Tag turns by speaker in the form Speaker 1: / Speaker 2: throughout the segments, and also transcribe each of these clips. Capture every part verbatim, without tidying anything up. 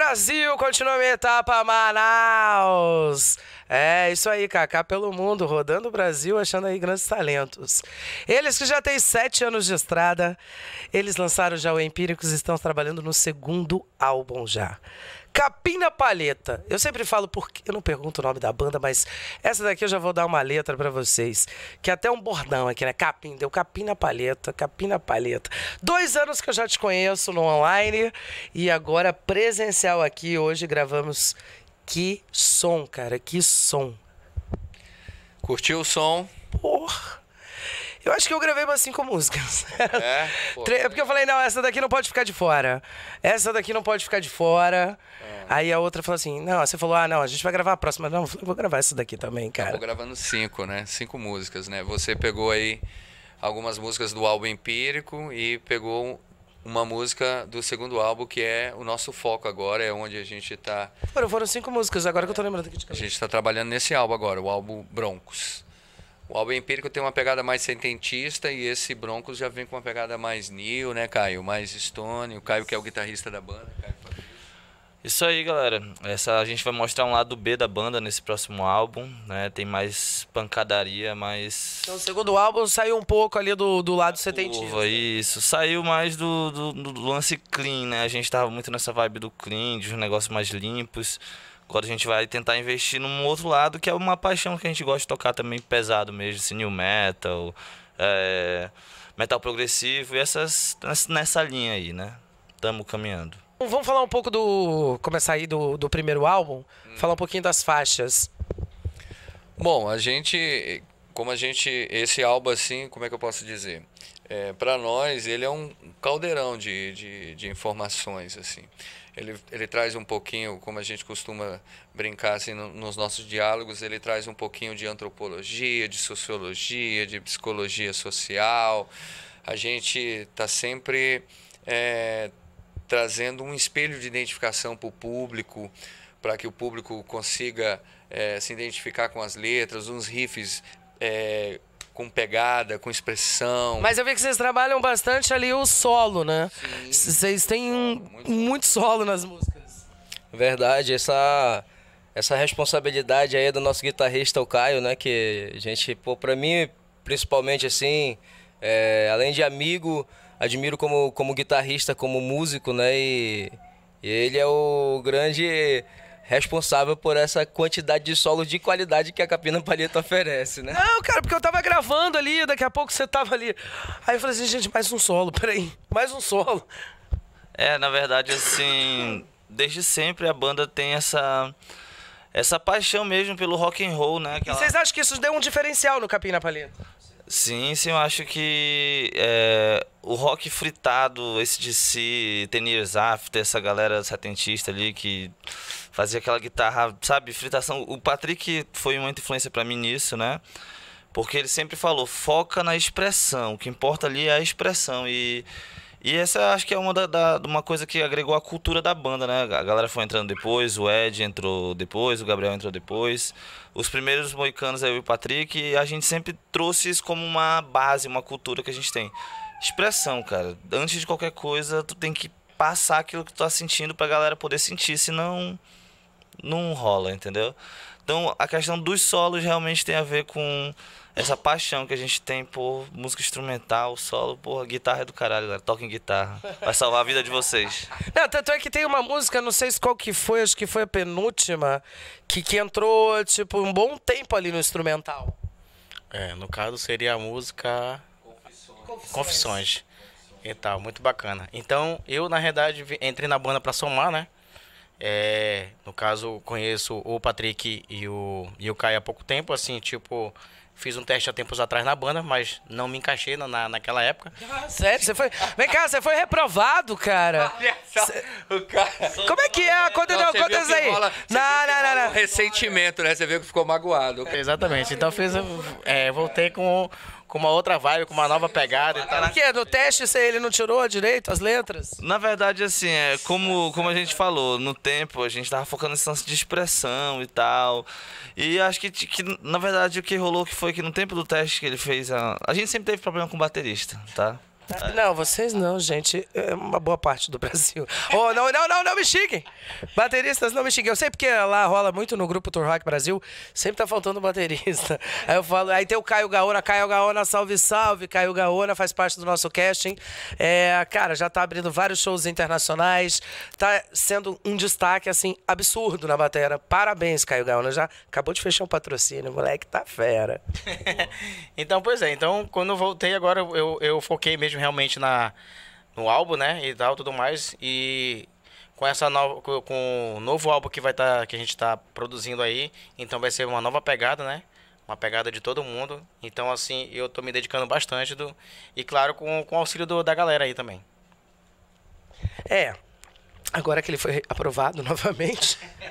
Speaker 1: Brasil, continua a minha etapa Manaus. É, isso aí, Kaká pelo mundo, rodando o Brasil, achando aí grandes talentos. Eles que já têm sete anos de estrada, eles lançaram já o Empíricos e estão trabalhando no segundo álbum já. Capim na Palheta. Eu sempre falo porque eu não pergunto o nome da banda, mas essa daqui eu já vou dar uma letra pra vocês. Que é até um bordão aqui, né? Capim, deu Capim na Palheta, Capim na Palheta. Dois anos que eu já te conheço no online e agora presencial aqui. Hoje gravamos. Que som, cara, que som.
Speaker 2: Curtiu o som?
Speaker 1: Porra. Eu acho que eu gravei umas cinco músicas.
Speaker 2: É? Pô,
Speaker 1: é porque eu falei, não, essa daqui não pode ficar de fora. Essa daqui não pode ficar de fora. É. Aí a outra falou assim, não, você falou, ah, não, a gente vai gravar a próxima. Não, eu vou gravar essa daqui também, cara.
Speaker 2: Eu vou gravando cinco, né? Cinco músicas, né? Você pegou aí algumas músicas do álbum Empírico e pegou uma música do segundo álbum, que é o nosso foco agora, é onde a gente tá...
Speaker 1: Foram, foram cinco músicas, agora que eu tô lembrando aqui de
Speaker 2: cabeça. A gente tá trabalhando nesse álbum agora, o álbum Broncos. O álbum Empírico tem uma pegada mais sententista e esse Broncos já vem com uma pegada mais new, né, Caio? Mais Stone. O Caio que é o guitarrista da banda. Caio.
Speaker 3: Isso aí, galera. Essa, a gente vai mostrar um lado B da banda nesse próximo álbum, né? Tem mais pancadaria, mais...
Speaker 1: Então, o segundo álbum saiu um pouco ali do, do lado sententista.
Speaker 3: Isso, saiu mais do, do, do lance clean, né? A gente tava muito nessa vibe do clean, de uns negócios mais limpos. Agora a gente vai tentar investir num outro lado, que é uma paixão que a gente gosta de tocar também pesado mesmo, assim, new metal, é, metal progressivo e essas nessa linha aí, né? Tamo caminhando.
Speaker 1: Vamos falar um pouco do... começar aí do, do primeiro álbum, hum. falar um pouquinho das faixas.
Speaker 2: Bom, a gente, como a gente, esse álbum assim, como é que eu posso dizer? É, para nós, ele é um caldeirão de, de, de informações, assim. Ele, ele traz um pouquinho, como a gente costuma brincar assim, no, nos nossos diálogos, ele traz um pouquinho de antropologia, de sociologia, de psicologia social. A gente está sempre é, trazendo um espelho de identificação para o público, para que o público consiga é, se identificar com as letras, uns riffs é, com pegada, com expressão.
Speaker 1: Mas eu vi que vocês trabalham bastante ali o solo, né?
Speaker 2: Sim.
Speaker 1: Vocês têm muito, muito solo nas músicas.
Speaker 4: Verdade, essa, essa responsabilidade aí do nosso guitarrista, o Caio, né? Que a gente, pô, pra mim, principalmente assim, é, além de amigo, admiro como, como guitarrista, como músico, né? E, e ele é o grande... responsável por essa quantidade de solo de qualidade que a Capim na Palheta oferece, né?
Speaker 1: Não, cara, porque eu tava gravando ali, daqui a pouco você tava ali. Aí eu falei assim, gente, mais um solo, peraí, mais um solo.
Speaker 3: É, na verdade, assim, desde sempre a banda tem essa, essa paixão mesmo pelo rock and roll, né? Aquela...
Speaker 1: E vocês acham que isso deu um diferencial no Capim na Palheta?
Speaker 3: Sim, sim, eu acho que é, o rock fritado, esse de si, Ten Years After, essa galera setentista ali que fazia aquela guitarra, sabe, fritação. O Patrick foi uma influência pra mim nisso, né? Porque ele sempre falou, foca na expressão, o que importa ali é a expressão. E, e essa acho que é uma, da, da, uma coisa que agregou a cultura da banda, né? A galera foi entrando depois, o Ed entrou depois, o Gabriel entrou depois. Os primeiros moicanos, eu e o Patrick, e a gente sempre trouxe isso como uma base, uma cultura que a gente tem. Expressão, cara. Antes de qualquer coisa, tu tem que passar aquilo que tu tá sentindo pra galera poder sentir, senão não rola, entendeu? Então, a questão dos solos realmente tem a ver com essa paixão que a gente tem por música instrumental, solo, porra, guitarra é do caralho, galera. Toquem guitarra. Vai salvar a vida de vocês.
Speaker 1: Não, tanto é que tem uma música, não sei qual que foi, acho que foi a penúltima, que, que entrou, tipo, um bom tempo ali no instrumental.
Speaker 5: É, no caso seria a música Confissões. Confissões. E tal, muito bacana. Então, eu, na realidade, entrei na banda pra somar, né? É, no caso, conheço o Patrick e o, e o Caio há pouco tempo, assim, tipo... Fiz um teste há tempos atrás na banda, mas não me encaixei na, na, naquela época.
Speaker 1: Ah, sério? Você foi... Vem cá, você foi reprovado, cara.
Speaker 2: Olha só, cê... o cara...
Speaker 1: Como é que é? Conta, não, conta isso aí.
Speaker 2: Rola,
Speaker 1: não, não, não, não.
Speaker 2: Um ressentimento, né? Você viu que ficou magoado.
Speaker 5: Exatamente. Então fiz, é, voltei com, com uma outra vibe, com uma nova pegada. E tal.
Speaker 1: Por quê? No teste ele não tirou direito as letras?
Speaker 3: Na verdade, assim, é como, como a gente falou, no tempo a gente tava focando nesse lance de expressão e tal. E acho que, que, na verdade, o que rolou que foi que no tempo do teste que ele fez, a, a gente sempre teve problema com o baterista, tá?
Speaker 1: Não, vocês não, gente. É uma boa parte do Brasil. Oh, não, não, não, não me xinguem. Bateristas, não me xinguem. Eu sei porque lá rola muito no grupo Tour Rock Brasil, sempre tá faltando baterista. Aí eu falo, aí tem o Caio Gaona, Caio Gaona, salve, salve. Caio Gaona faz parte do nosso casting. É, cara, já tá abrindo vários shows internacionais. Tá sendo um destaque, assim, absurdo na bateria. Parabéns, Caio Gaona. Já acabou de fechar um patrocínio, moleque, tá fera.
Speaker 5: Então, pois é. Então, quando eu voltei agora, eu, eu foquei mesmo realmente na, no álbum, né, e tal, tudo mais, e com essa nova, com, com o novo álbum que vai tá, que a gente tá produzindo aí, então vai ser uma nova pegada, né, uma pegada de todo mundo, então assim, eu tô me dedicando bastante, do, e claro, com, com o auxílio do, da galera aí também.
Speaker 1: É, agora que ele foi aprovado novamente,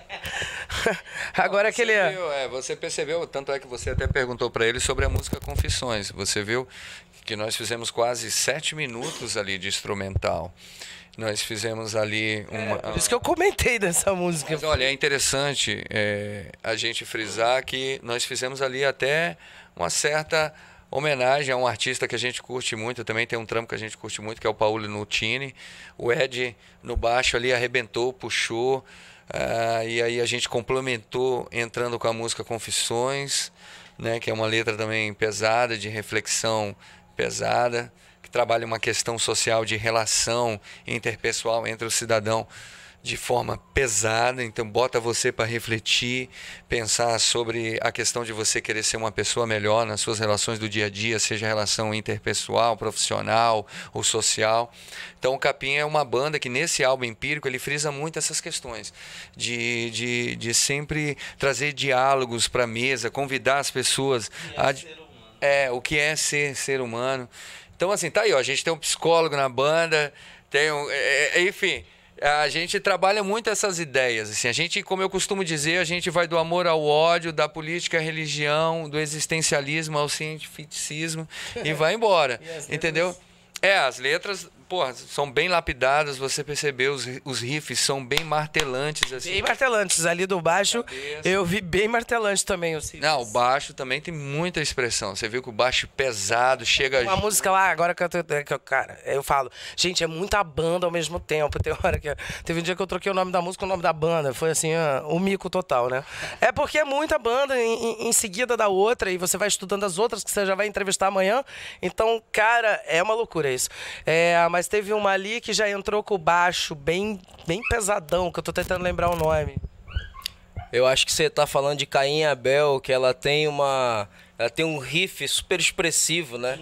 Speaker 1: agora que ele é...
Speaker 2: Viu, é... Você percebeu, tanto é que você até perguntou para ele sobre a música Confissões, você viu que nós fizemos quase sete minutos ali de instrumental. Nós fizemos ali uma...
Speaker 1: É, por isso que eu comentei dessa música.
Speaker 2: Mas, olha, é interessante é, a gente frisar que nós fizemos ali até uma certa homenagem a um artista que a gente curte muito, também tem um trampo que a gente curte muito, que é o Paulo Nutini. O Ed no baixo ali arrebentou, puxou, uh, e aí a gente complementou entrando com a música Confissões, né, que é uma letra também pesada, de reflexão pesada, que trabalha uma questão social de relação interpessoal entre o cidadão de forma pesada, então bota você para refletir, pensar sobre a questão de você querer ser uma pessoa melhor nas suas relações do dia a dia, seja relação interpessoal, profissional ou social. Então o Capim é uma banda que nesse álbum Empírico ele frisa muito essas questões, de, de, de sempre trazer diálogos para a mesa, convidar as pessoas a... É, o que é ser ser humano. Então assim, tá aí, ó, a gente tem um psicólogo na banda, tem um... É, é, enfim... A gente trabalha muito essas ideias, assim, a gente, como eu costumo dizer, a gente vai do amor ao ódio, da política à religião, do existencialismo ao cientificismo e vai embora, e entendeu? É, as letras, porra, são bem lapidadas, você percebeu, os, os riffs são bem martelantes. Assim.
Speaker 1: Bem martelantes, ali do baixo eu vi bem martelante também. Os
Speaker 2: Não, o baixo também tem muita expressão, você viu que o baixo pesado chega...
Speaker 1: Uma música lá, agora que eu, que eu, cara, eu falo, gente, é muita banda ao mesmo tempo, tem hora que... Teve um dia que eu troquei o nome da música com o nome da banda, foi assim, ah, o mico total, né? É porque é muita banda em, em, em seguida da outra, e você vai estudando as outras que você já vai entrevistar amanhã, então, cara, é uma loucura isso. É, mas teve uma ali que já entrou com o baixo bem, bem pesadão, que eu tô tentando lembrar o nome.
Speaker 4: Eu acho que você tá falando de Caim e Abel, que ela tem uma... Ela tem um riff super expressivo, né?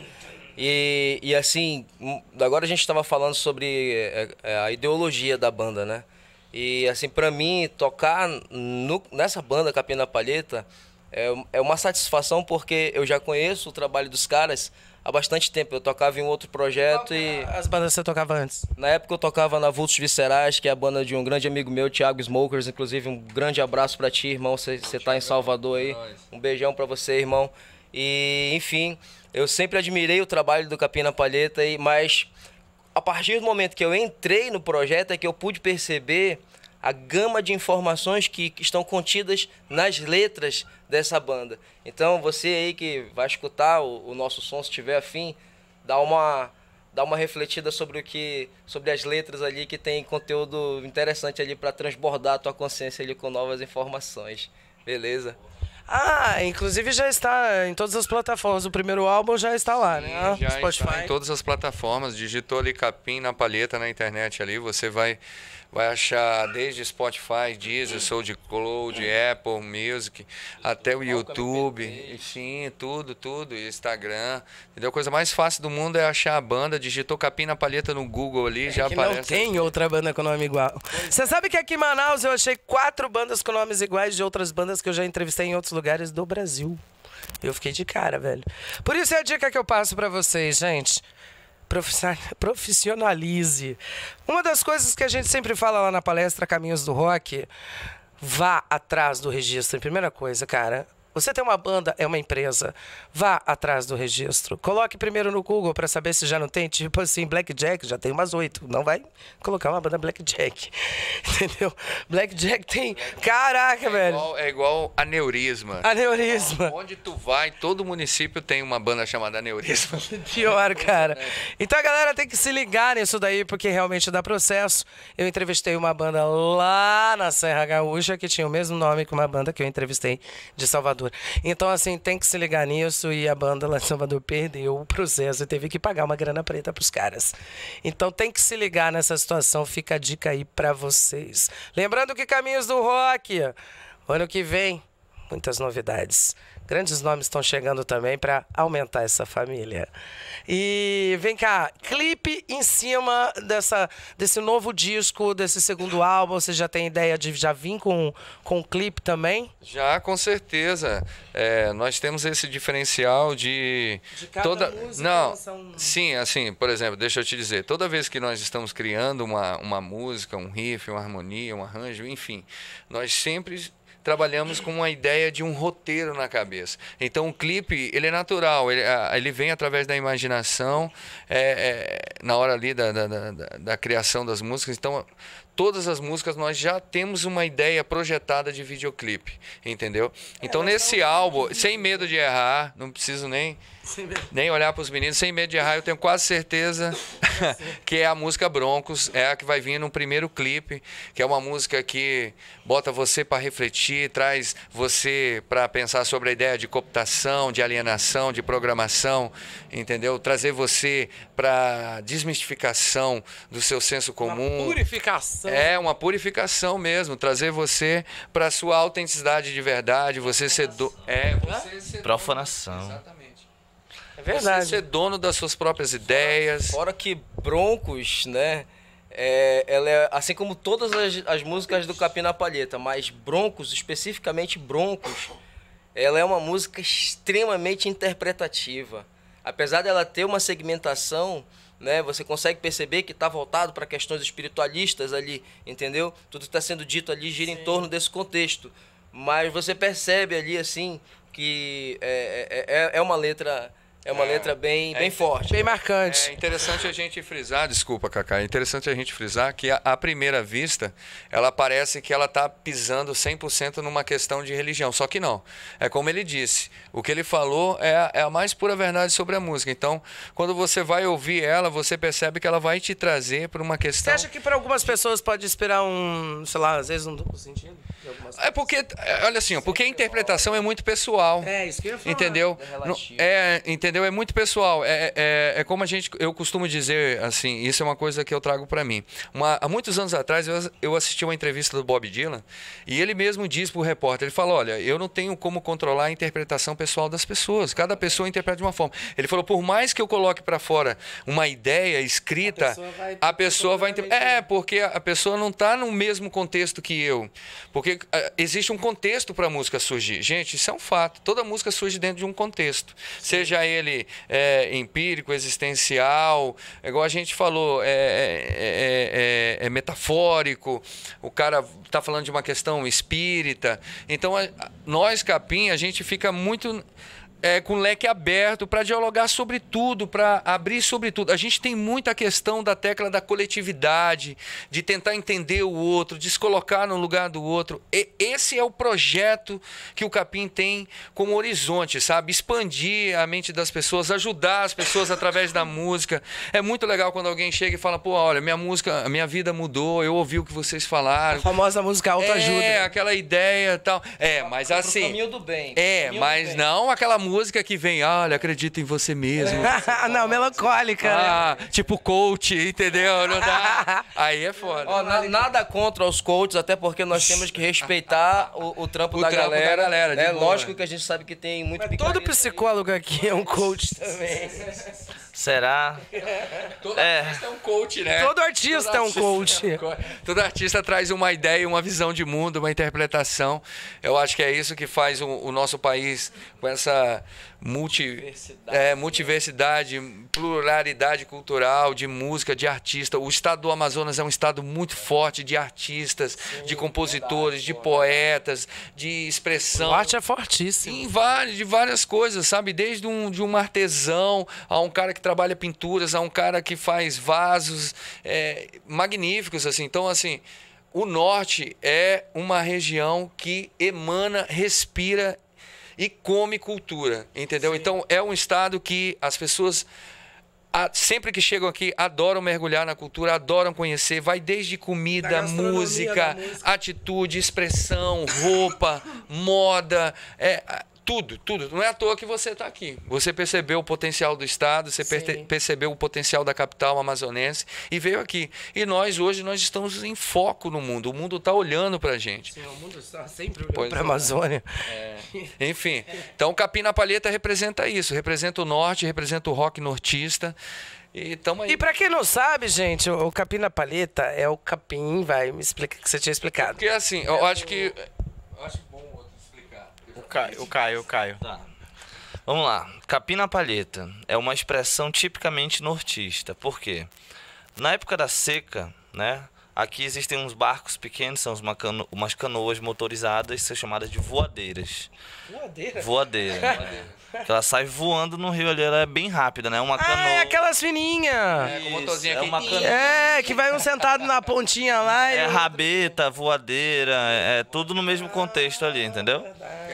Speaker 4: E, e assim, agora a gente estava falando sobre a ideologia da banda, né? E assim, pra mim, tocar no, nessa banda Capim na Palheta é, é uma satisfação, porque eu já conheço o trabalho dos caras há bastante tempo. Eu tocava em um outro projeto e...
Speaker 1: As bandas que você tocava antes?
Speaker 4: Na época eu tocava na Vultos Viscerais, que é a banda de um grande amigo meu, Thiago Smokers. Inclusive, um grande abraço pra ti, irmão. Você tá em Salvador aí. Um beijão pra você, irmão. E, enfim, eu sempre admirei o trabalho do Capim na Palheta, e, mas a partir do momento que eu entrei no projeto é que eu pude perceber a gama de informações que, que estão contidas nas letras dessa banda. Então, você aí que vai escutar o, o nosso som, se tiver afim, dá uma, dá uma refletida sobre, o que, sobre as letras ali, que tem conteúdo interessante ali para transbordar a tua consciência ali com novas informações. Beleza?
Speaker 1: Ah, inclusive já está em todas as plataformas. O primeiro álbum já está lá,
Speaker 2: Sim,
Speaker 1: né?
Speaker 2: Já
Speaker 1: Spotify.
Speaker 2: está em todas as plataformas. Digitou ali Capim na Palheta na internet ali, você vai, vai achar desde Spotify, Deezer, SoundCloud, Apple Music, até o YouTube, enfim, tudo, tudo, Instagram. Entendeu? A coisa mais fácil do mundo é achar a banda, digitou Capim na Palheta no Google ali,
Speaker 1: É
Speaker 2: já
Speaker 1: que
Speaker 2: aparece.
Speaker 1: não tem outra banda com nome igual. Você sabe que aqui em Manaus eu achei quatro bandas com nomes iguais de outras bandas que eu já entrevistei em outros lugares do Brasil. Eu fiquei de cara, velho. Por isso é a dica que eu passo pra vocês, gente. Profissionalize. Uma das coisas que a gente sempre fala lá na palestra Caminhos do Rock, vá atrás do registro. Primeira coisa, cara, Você tem uma banda, é uma empresa. Vá atrás do registro. Coloque primeiro no Google para saber se já não tem. Tipo assim, Blackjack, já tem umas oito. Não vai colocar uma banda Blackjack. Entendeu? Blackjack tem... Caraca,
Speaker 2: é
Speaker 1: velho.
Speaker 2: Igual, é igual aneurisma.
Speaker 1: Aneurisma.
Speaker 2: Onde tu vai, todo município tem uma banda chamada Aneurisma.
Speaker 1: Pior, cara. Então a galera tem que se ligar nisso daí, porque realmente dá processo. Eu entrevistei uma banda lá na Serra Gaúcha, que tinha o mesmo nome que uma banda que eu entrevistei de Salvador. Então, assim, tem que se ligar nisso, e a banda lá de Salvador perdeu o processo e teve que pagar uma grana preta pros caras. Então tem que se ligar nessa situação, fica a dica aí pra vocês. Lembrando que Caminhos do Rock, ano que vem, muitas novidades. Grandes nomes estão chegando também para aumentar essa família. E vem cá, clipe em cima dessa, desse novo disco, desse segundo álbum, você já tem ideia de já vir com, com o clipe também?
Speaker 2: Já, com certeza. É, nós temos esse diferencial de...
Speaker 1: De cada
Speaker 2: toda...
Speaker 1: música
Speaker 2: Não,
Speaker 1: lançar um-
Speaker 2: sim, assim, por exemplo, deixa eu te dizer, toda vez que nós estamos criando uma, uma música, um riff, uma harmonia, um arranjo, enfim, nós sempre... trabalhamos com uma ideia de um roteiro na cabeça. Então, o clipe, ele é natural, ele, ele vem através da imaginação, é, é, na hora ali da, da, da, da criação das músicas. Então, todas as músicas nós já temos uma ideia projetada de videoclipe, entendeu? Então, nesse álbum, sem medo de errar, não preciso nem... nem olhar para os meninos, sem medo de errar, eu tenho quase certeza que é a música Broncos, é a que vai vir no primeiro clipe, que é uma música que bota você para refletir, traz você para pensar sobre a ideia de cooptação, de alienação, de programação, entendeu? Trazer você para desmistificação do seu senso comum.
Speaker 1: Uma purificação.
Speaker 2: É, uma purificação mesmo, trazer você para a sua autenticidade de verdade, você ser... Do... É, você ser...
Speaker 3: Profanação.
Speaker 2: Exatamente.
Speaker 1: É verdade.
Speaker 2: Você ser dono das suas próprias ideias.
Speaker 4: Fora que Broncos, né? É, ela é, assim como todas as, as músicas do Capim na Palheta, mas Broncos, especificamente Broncos, ela é uma música extremamente interpretativa. Apesar dela ter uma segmentação, né, você consegue perceber que está voltado para questões espiritualistas ali, entendeu? Tudo que está sendo dito ali gira Sim. em torno desse contexto. Mas você percebe ali, assim, que é, é, é uma letra... É uma é, letra bem,
Speaker 2: é,
Speaker 4: bem forte.
Speaker 1: Bem marcante.
Speaker 2: É interessante a gente frisar, desculpa, Cacá, é interessante a gente frisar que, à primeira vista, ela parece que ela está pisando cem por cento numa questão de religião. Só que não. É como ele disse. O que ele falou é a, é a mais pura verdade sobre a música. Então, quando você vai ouvir ela, você percebe que ela vai te trazer para uma questão...
Speaker 1: Você acha que para algumas pessoas pode esperar um, sei lá, às vezes um duplo sentido?
Speaker 2: É porque, olha assim, porque a interpretação é muito pessoal.
Speaker 1: É, isso que eu ia falar.
Speaker 2: Entendeu? É, entendeu? É muito pessoal. É, é, é como a gente, eu costumo dizer, assim, isso é uma coisa que eu trago para mim. Uma, há muitos anos atrás, eu, eu assisti uma entrevista do Bob Dylan e ele mesmo diz para o repórter, ele falou, olha, eu não tenho como controlar a interpretação pessoal das pessoas. Cada pessoa interpreta de uma forma. Ele falou, por mais que eu coloque para fora uma ideia escrita, a pessoa vai, a pessoa vai interpretar. É, porque a pessoa não está no mesmo contexto que eu. Porque existe um contexto para a música surgir. Gente, isso é um fato. Toda música surge dentro de um contexto. Sim. Seja ele é, empírico, existencial, igual a gente falou, é, é, é, é metafórico, o cara está falando de uma questão espírita. Então, a, nós, Capim, a gente fica muito... É, com o leque aberto para dialogar sobre tudo, para abrir sobre tudo. A gente tem muita questão da tecla da coletividade, de tentar entender o outro, de se colocar no lugar do outro. E esse é o projeto que o Capim tem como horizonte, sabe? Expandir a mente das pessoas, ajudar as pessoas através da música. É muito legal quando alguém chega e fala, pô, olha, minha música, a minha vida mudou, eu ouvi o que vocês falaram.
Speaker 1: A famosa música autoajuda.
Speaker 2: É, aquela ideia e tal. É, mas assim...
Speaker 4: Pro caminho do bem.
Speaker 2: É, mas
Speaker 4: bem.
Speaker 2: Não aquela música música que vem, olha, acredita em você mesmo.
Speaker 1: Não, melancólica.
Speaker 2: Ah,
Speaker 1: né?
Speaker 2: tipo coach, entendeu? Não dá. Aí é foda.
Speaker 4: Ó, na, nada contra os coaches, até porque nós temos que respeitar o, o trampo,
Speaker 2: o
Speaker 4: da,
Speaker 2: trampo
Speaker 4: galera,
Speaker 2: da galera.
Speaker 4: É
Speaker 2: boa.
Speaker 4: lógico que a gente sabe que tem muito
Speaker 1: Mas todo psicólogo aqui é um coach também.
Speaker 3: Será?
Speaker 2: Todo
Speaker 3: é.
Speaker 2: artista é um coach, né?
Speaker 1: Todo artista, todo é um coach. É um...
Speaker 2: Todo artista traz uma ideia, uma visão de mundo, uma interpretação. Eu acho que é isso que faz o, o nosso país com essa multi,
Speaker 4: Diversidade,
Speaker 2: é, multiversidade, pluralidade cultural, de música, de artista. O estado do Amazonas é um estado muito forte de artistas, Sim, de compositores, verdade, de poetas, de expressão.
Speaker 1: O arte é fortíssimo.
Speaker 2: Em várias, de várias coisas, sabe? Desde um, de um artesão, a um cara que trabalha pinturas, a um cara que faz vasos é, magníficos, assim. Então, assim, o norte é uma região que emana, respira e come cultura, entendeu? Sim. Então, é um estado que as pessoas, sempre que chegam aqui, adoram mergulhar na cultura, adoram conhecer, vai desde comida, música, música, atitude, expressão, roupa, moda, é... Tudo, tudo. Não é à toa que você está aqui. Você percebeu o potencial do estado, você per percebeu o potencial da capital amazonense e veio aqui. E nós, hoje, nós estamos em foco no mundo. O mundo está olhando para a gente.
Speaker 1: Sim, o mundo está sempre olhando para a Amazônia.
Speaker 2: É. Enfim, então o Capim na Palheta representa isso. Representa o norte, representa o rock nortista. E, tamo aí.
Speaker 1: E para quem não sabe, gente, o Capim na Palheta é o capim, vai, me explica que você tinha explicado.
Speaker 2: Porque assim, eu acho que... Eu acho bom
Speaker 5: O Caio, o Caio, o Caio.
Speaker 3: Tá. Vamos lá. Capim na Palheta é uma expressão tipicamente nortista. Por quê? Na época da seca, né? Aqui existem uns barcos pequenos, são uma cano umas canoas motorizadas, são chamadas de voadeiras.
Speaker 1: Voadeira?
Speaker 3: Voadeira. Que ela sai voando no rio ali, ela é bem rápida, né? Uma canoa.
Speaker 1: Ah, é aquelas fininhas.
Speaker 2: É, com motorzinho
Speaker 3: é
Speaker 2: aqui.
Speaker 3: uma canoa.
Speaker 1: É, que vai um sentado na pontinha lá. E...
Speaker 3: É rabeta, voadeira, é tudo no mesmo contexto ali, entendeu?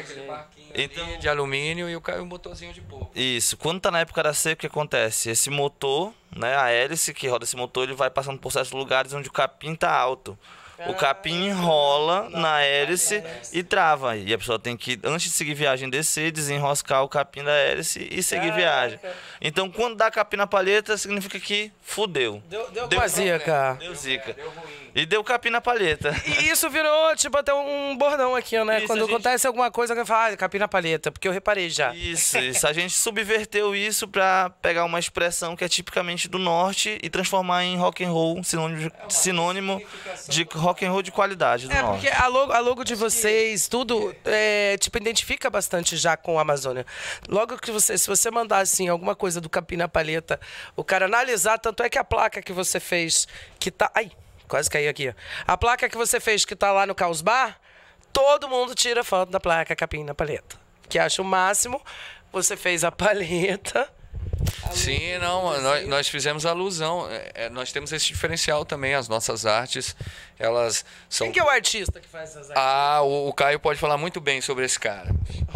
Speaker 2: Então, de alumínio e o, o motorzinho de porco.
Speaker 3: Isso. Quando tá na época da seca, o que acontece? Esse motor, né, a hélice que roda esse motor, ele vai passando por certos lugares onde o capim tá alto. O capim enrola na hélice e trava. E a pessoa tem que, antes de seguir viagem, descer, desenroscar o capim da hélice e seguir viagem. Então, quando dá capim na palheta, significa que fudeu.
Speaker 1: Deu, deu,
Speaker 3: deu
Speaker 1: zica.
Speaker 3: Deu zica. E deu capim na palheta.
Speaker 1: E isso virou, tipo, até um bordão aqui, né?
Speaker 3: Isso,
Speaker 1: Quando
Speaker 3: gente...
Speaker 1: acontece alguma coisa, que fala, ah, capim na palheta, porque eu reparei já.
Speaker 3: Isso, isso. A gente subverteu isso pra pegar uma expressão que é tipicamente do norte e transformar em rock and roll, sinônimo de, sinônimo de rock and roll de qualidade do
Speaker 1: É,
Speaker 3: norte.
Speaker 1: porque a logo, a logo de vocês, tudo, é, tipo, identifica bastante já com a Amazônia. Logo que você, se você mandar, assim, alguma coisa do capim na palheta, o cara analisar, tanto é que a placa que você fez, que tá... Ai, quase caiu aqui. A placa que você fez, que tá lá no Caos Bar, todo mundo tira foto da placa capim na palheta. Que acha o máximo, você fez a palheta...
Speaker 2: Sim, não, nós, nós fizemos alusão. É, nós temos esse diferencial também, as nossas artes, elas são...
Speaker 1: Quem que é o artista que faz essas artes?
Speaker 2: Ah, o, o Caio pode falar muito bem sobre esse cara.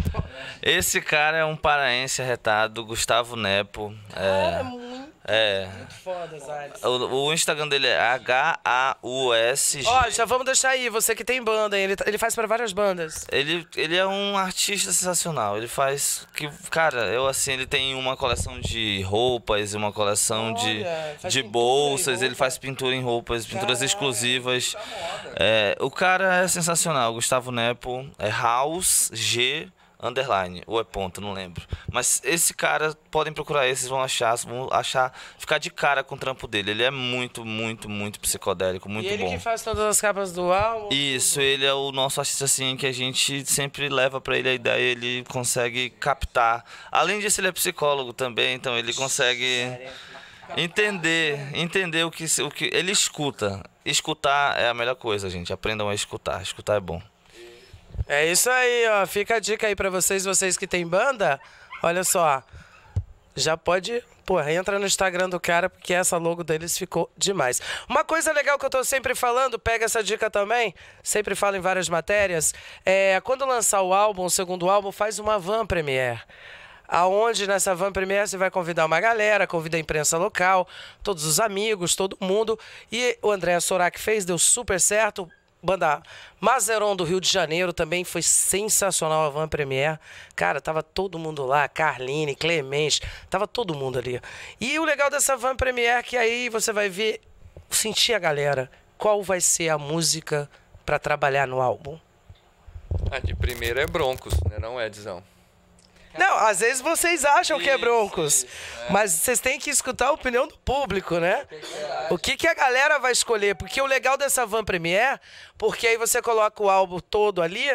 Speaker 3: Esse cara é um paraense arretado, Gustavo Nepo.
Speaker 1: É,
Speaker 3: É,
Speaker 1: muito,
Speaker 3: é.
Speaker 1: muito foda as artes.
Speaker 3: O, o Instagram dele é H A U S G.
Speaker 1: Ó, já vamos deixar aí, você que tem banda, ele, ele faz pra várias bandas.
Speaker 3: Ele, ele é um artista sensacional. Ele faz que, cara, eu assim, ele tem uma coleção de roupas, uma coleção
Speaker 1: Olha,
Speaker 3: de,
Speaker 1: faz
Speaker 3: de
Speaker 1: pintura em
Speaker 3: bolsas.
Speaker 1: roupa.
Speaker 3: Ele faz pintura em roupas, pinturas
Speaker 1: Caralho,
Speaker 3: exclusivas. É, o cara é sensacional. Gustavo Nepo é House G underline, ou é ponto, não lembro. Mas esse cara, podem procurar esses, vão achar, vão achar, ficar de cara com o trampo dele. Ele é muito, muito, muito psicodélico, muito
Speaker 1: e ele
Speaker 3: bom.
Speaker 1: que faz todas as capas do álbum.
Speaker 3: Isso, ele é o nosso artista assim que a gente sempre leva pra ele a ideia, ele consegue captar. Além disso, ele é psicólogo também, então ele consegue entender, entender o que o que ele escuta. Escutar é a melhor coisa, gente. Aprendam a escutar. Escutar é bom.
Speaker 1: É isso aí, ó. Fica a dica aí pra vocês, vocês que tem banda. Olha só. Já pode... Pô, entra no Instagram do cara, porque essa logo deles ficou demais. Uma coisa legal que eu tô sempre falando, pega essa dica também, sempre falo em várias matérias, é quando lançar o álbum, o segundo álbum, faz uma van premiere. Aonde nessa van premiere você vai convidar uma galera, convida a imprensa local, todos os amigos, todo mundo. E o André Sorak fez, deu super certo. Banda Mazeron do Rio de Janeiro também foi sensacional a van premiere. Cara, tava todo mundo lá, Carline, Clemente, tava todo mundo ali. E o legal dessa van premiere é que aí você vai ver, sentir a galera, qual vai ser a música pra trabalhar no álbum.
Speaker 2: Ah, de primeira é Broncos, né? Não é Edzão.
Speaker 1: Não, às vezes vocês acham que é
Speaker 2: Isso,
Speaker 1: Broncos,
Speaker 2: isso, é.
Speaker 1: mas vocês têm que escutar a opinião do público, né? O que, que a galera vai escolher? Porque o legal dessa van premiere, porque aí você coloca o álbum todo ali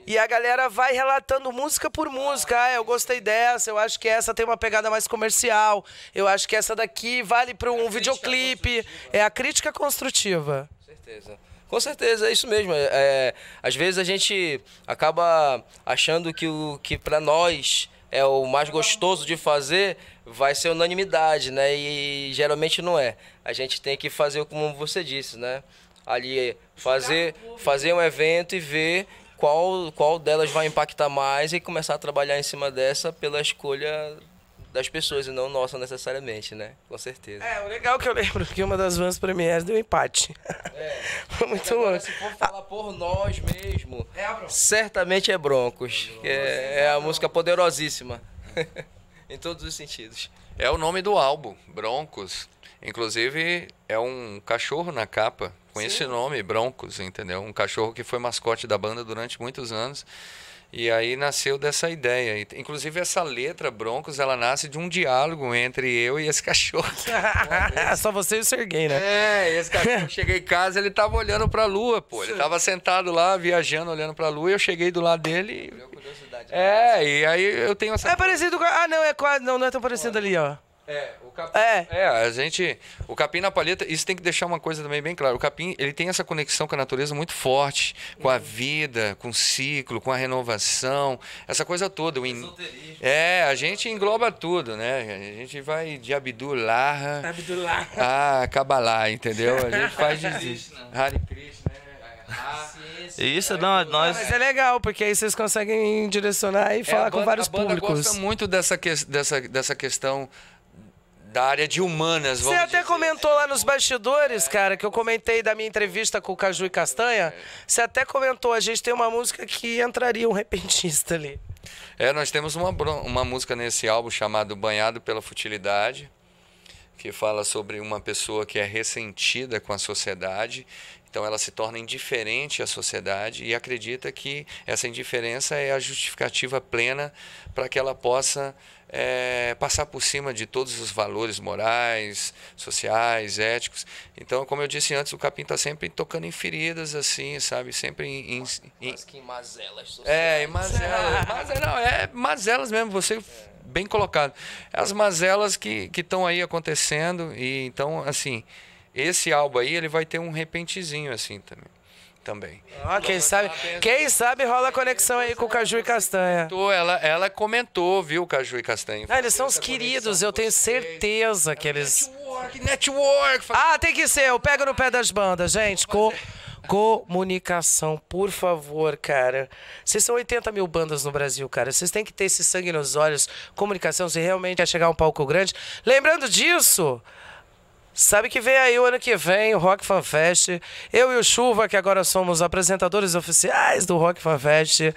Speaker 1: E a galera vai relatando música por música. Ah, eu gostei dessa, eu acho que essa tem uma pegada mais comercial. Eu acho que essa daqui vale para um videoclipe. É a crítica construtiva.
Speaker 4: Com certeza. Com certeza, é isso mesmo. É, é, às vezes a gente acaba achando que o que para nós é o mais gostoso de fazer vai ser unanimidade, né? E geralmente não é. A gente tem que fazer como você disse, né? Ali fazer, fazer um evento e ver qual, qual delas vai impactar mais e começar a trabalhar em cima dessa pela escolha das pessoas e não nossa necessariamente, né? Com certeza.
Speaker 1: É, o legal é que eu lembro que uma das vans premieres deu empate.
Speaker 4: É.
Speaker 1: Foi muito
Speaker 4: Agora,
Speaker 1: louco.
Speaker 4: se for falar por nós mesmo, certamente é Broncos, que é, é a música poderosíssima. Em todos os sentidos.
Speaker 2: É o nome do álbum, Broncos. Inclusive, é um cachorro na capa, com Sim. esse nome, Broncos, entendeu? Um cachorro que foi mascote da banda durante muitos anos. E aí nasceu dessa ideia. Inclusive, essa letra, Broncos, ela nasce de um diálogo entre eu e esse cachorro.
Speaker 1: Só você e o Serguei, né?
Speaker 2: É, esse cachorro, cheguei em casa, ele tava olhando pra lua, pô. Ele tava sentado lá, viajando, olhando pra lua, e eu cheguei do lado dele e... É, e aí eu tenho essa...
Speaker 1: É parecido com... Ah, não, é quase... Não, não é tão parecido ali, ó.
Speaker 2: É, o capim,
Speaker 1: é.
Speaker 2: é, a gente, o capim na palheta, isso tem que deixar uma coisa também bem clara. O capim, ele tem essa conexão com a natureza muito forte, com a vida, com o ciclo, com a renovação, essa coisa toda. O in... É, a gente engloba tudo, né? A gente vai de Abdullah,
Speaker 1: Abdullah.
Speaker 2: a Kabbalah, entendeu? A gente faz de Hare Krishna,
Speaker 3: Isso, não, nós...
Speaker 1: Mas é legal, porque aí vocês conseguem direcionar e falar
Speaker 2: é, banda,
Speaker 1: com vários
Speaker 2: a banda
Speaker 1: públicos.
Speaker 2: gosta muito dessa, que, dessa, dessa questão da área de humanas,
Speaker 1: Você até dizer. comentou lá nos bastidores, é. cara, que eu comentei da minha entrevista com o Caju e Castanha. Você até comentou, a gente tem uma música que entraria um repentista ali.
Speaker 2: É, nós temos uma, uma música nesse álbum chamado Banhado pela Futilidade, que fala sobre uma pessoa que é ressentida com a sociedade. Então ela se torna indiferente à sociedade e acredita que essa indiferença é a justificativa plena para que ela possa é, passar por cima de todos os valores morais, sociais, éticos. Então, como eu disse antes, o capim está sempre tocando em feridas, assim, sabe? Sempre em... em, em
Speaker 4: Mas que mazelas sociais.
Speaker 2: É, em mazelas. Mas, não, é mazelas mesmo, você... É. Bem colocado. As mazelas que estão aí acontecendo e então, assim... Esse álbum aí, ele vai ter um repentezinho assim também. também.
Speaker 1: Ah, quem sabe, quem sabe rola conexão aí com o Caju e Castanha.
Speaker 2: Ela, ela comentou, viu, Caju e Castanha.
Speaker 1: Ah, eles são os queridos, eu tenho certeza que eles...
Speaker 2: Network, network!
Speaker 1: Ah, tem que ser, eu pego no pé das bandas, gente. Co comunicação, por favor, cara. Vocês são oitenta mil bandas no Brasil, cara. Vocês têm que ter esse sangue nos olhos. Comunicação, se realmente quer chegar a um palco grande. Lembrando disso... Sabe que vem aí o ano que vem o Rock Fan Fest. Eu e o Chuva, que agora somos apresentadores oficiais do Rock Fan Fest.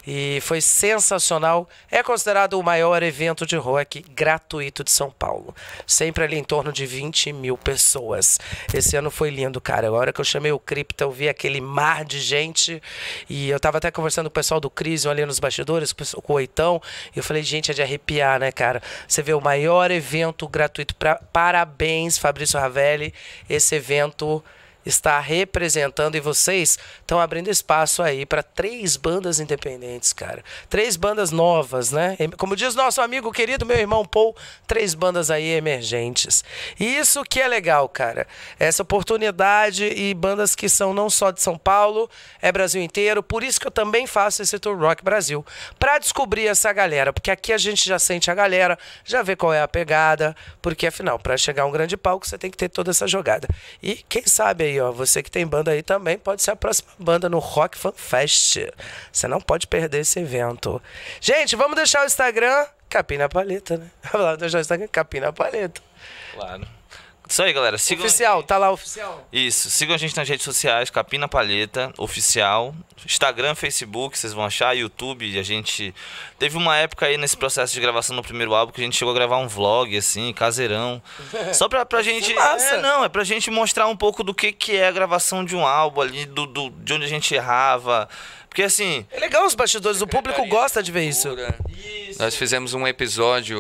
Speaker 1: E foi sensacional. É considerado o maior evento de rock gratuito de São Paulo. Sempre ali em torno de vinte mil pessoas. Esse ano foi lindo, cara. A hora que eu chamei o Cripta, eu vi aquele mar de gente. E eu tava até conversando com o pessoal do Crisium ali nos bastidores, com o Oitão. E eu falei, gente, é de arrepiar, né, cara? Você vê o maior evento gratuito. Pra... Parabéns, Fabrício Ravelli, esse evento está representando e vocês estão abrindo espaço aí para três bandas independentes, cara. Três bandas novas, né? Como diz nosso amigo querido, meu irmão Paul, três bandas aí emergentes. E isso que é legal, cara. Essa oportunidade e bandas que são não só de São Paulo, é Brasil inteiro. Por isso que eu também faço esse Tour Rock Brasil, para descobrir essa galera, porque aqui a gente já sente a galera, já vê qual é a pegada, porque afinal, para chegar a um grande palco, você tem que ter toda essa jogada. E quem sabe aí, ó, você que tem banda aí também pode ser a próxima banda no Rock Fan Fest. Você não pode perder esse evento. Gente, vamos deixar o Instagram Capim na Paleta, né? Vamos deixar o Instagram Capim na Paleta.
Speaker 3: Claro. Isso aí, galera. Sigam...
Speaker 1: Oficial, tá lá oficial.
Speaker 3: Isso. Sigam a gente nas redes sociais, Capim na Paleta, oficial. Instagram, Facebook, vocês vão achar. YouTube, a gente... Teve uma época aí nesse processo de gravação do primeiro álbum que a gente chegou a gravar um vlog, assim, caseirão. Só pra, pra gente... É, não, é pra gente mostrar um pouco do que, que é a gravação de um álbum ali, do, do, de onde a gente errava. Porque, assim...
Speaker 1: É legal os bastidores, o público gosta de ver isso.
Speaker 2: isso. Nós fizemos um episódio...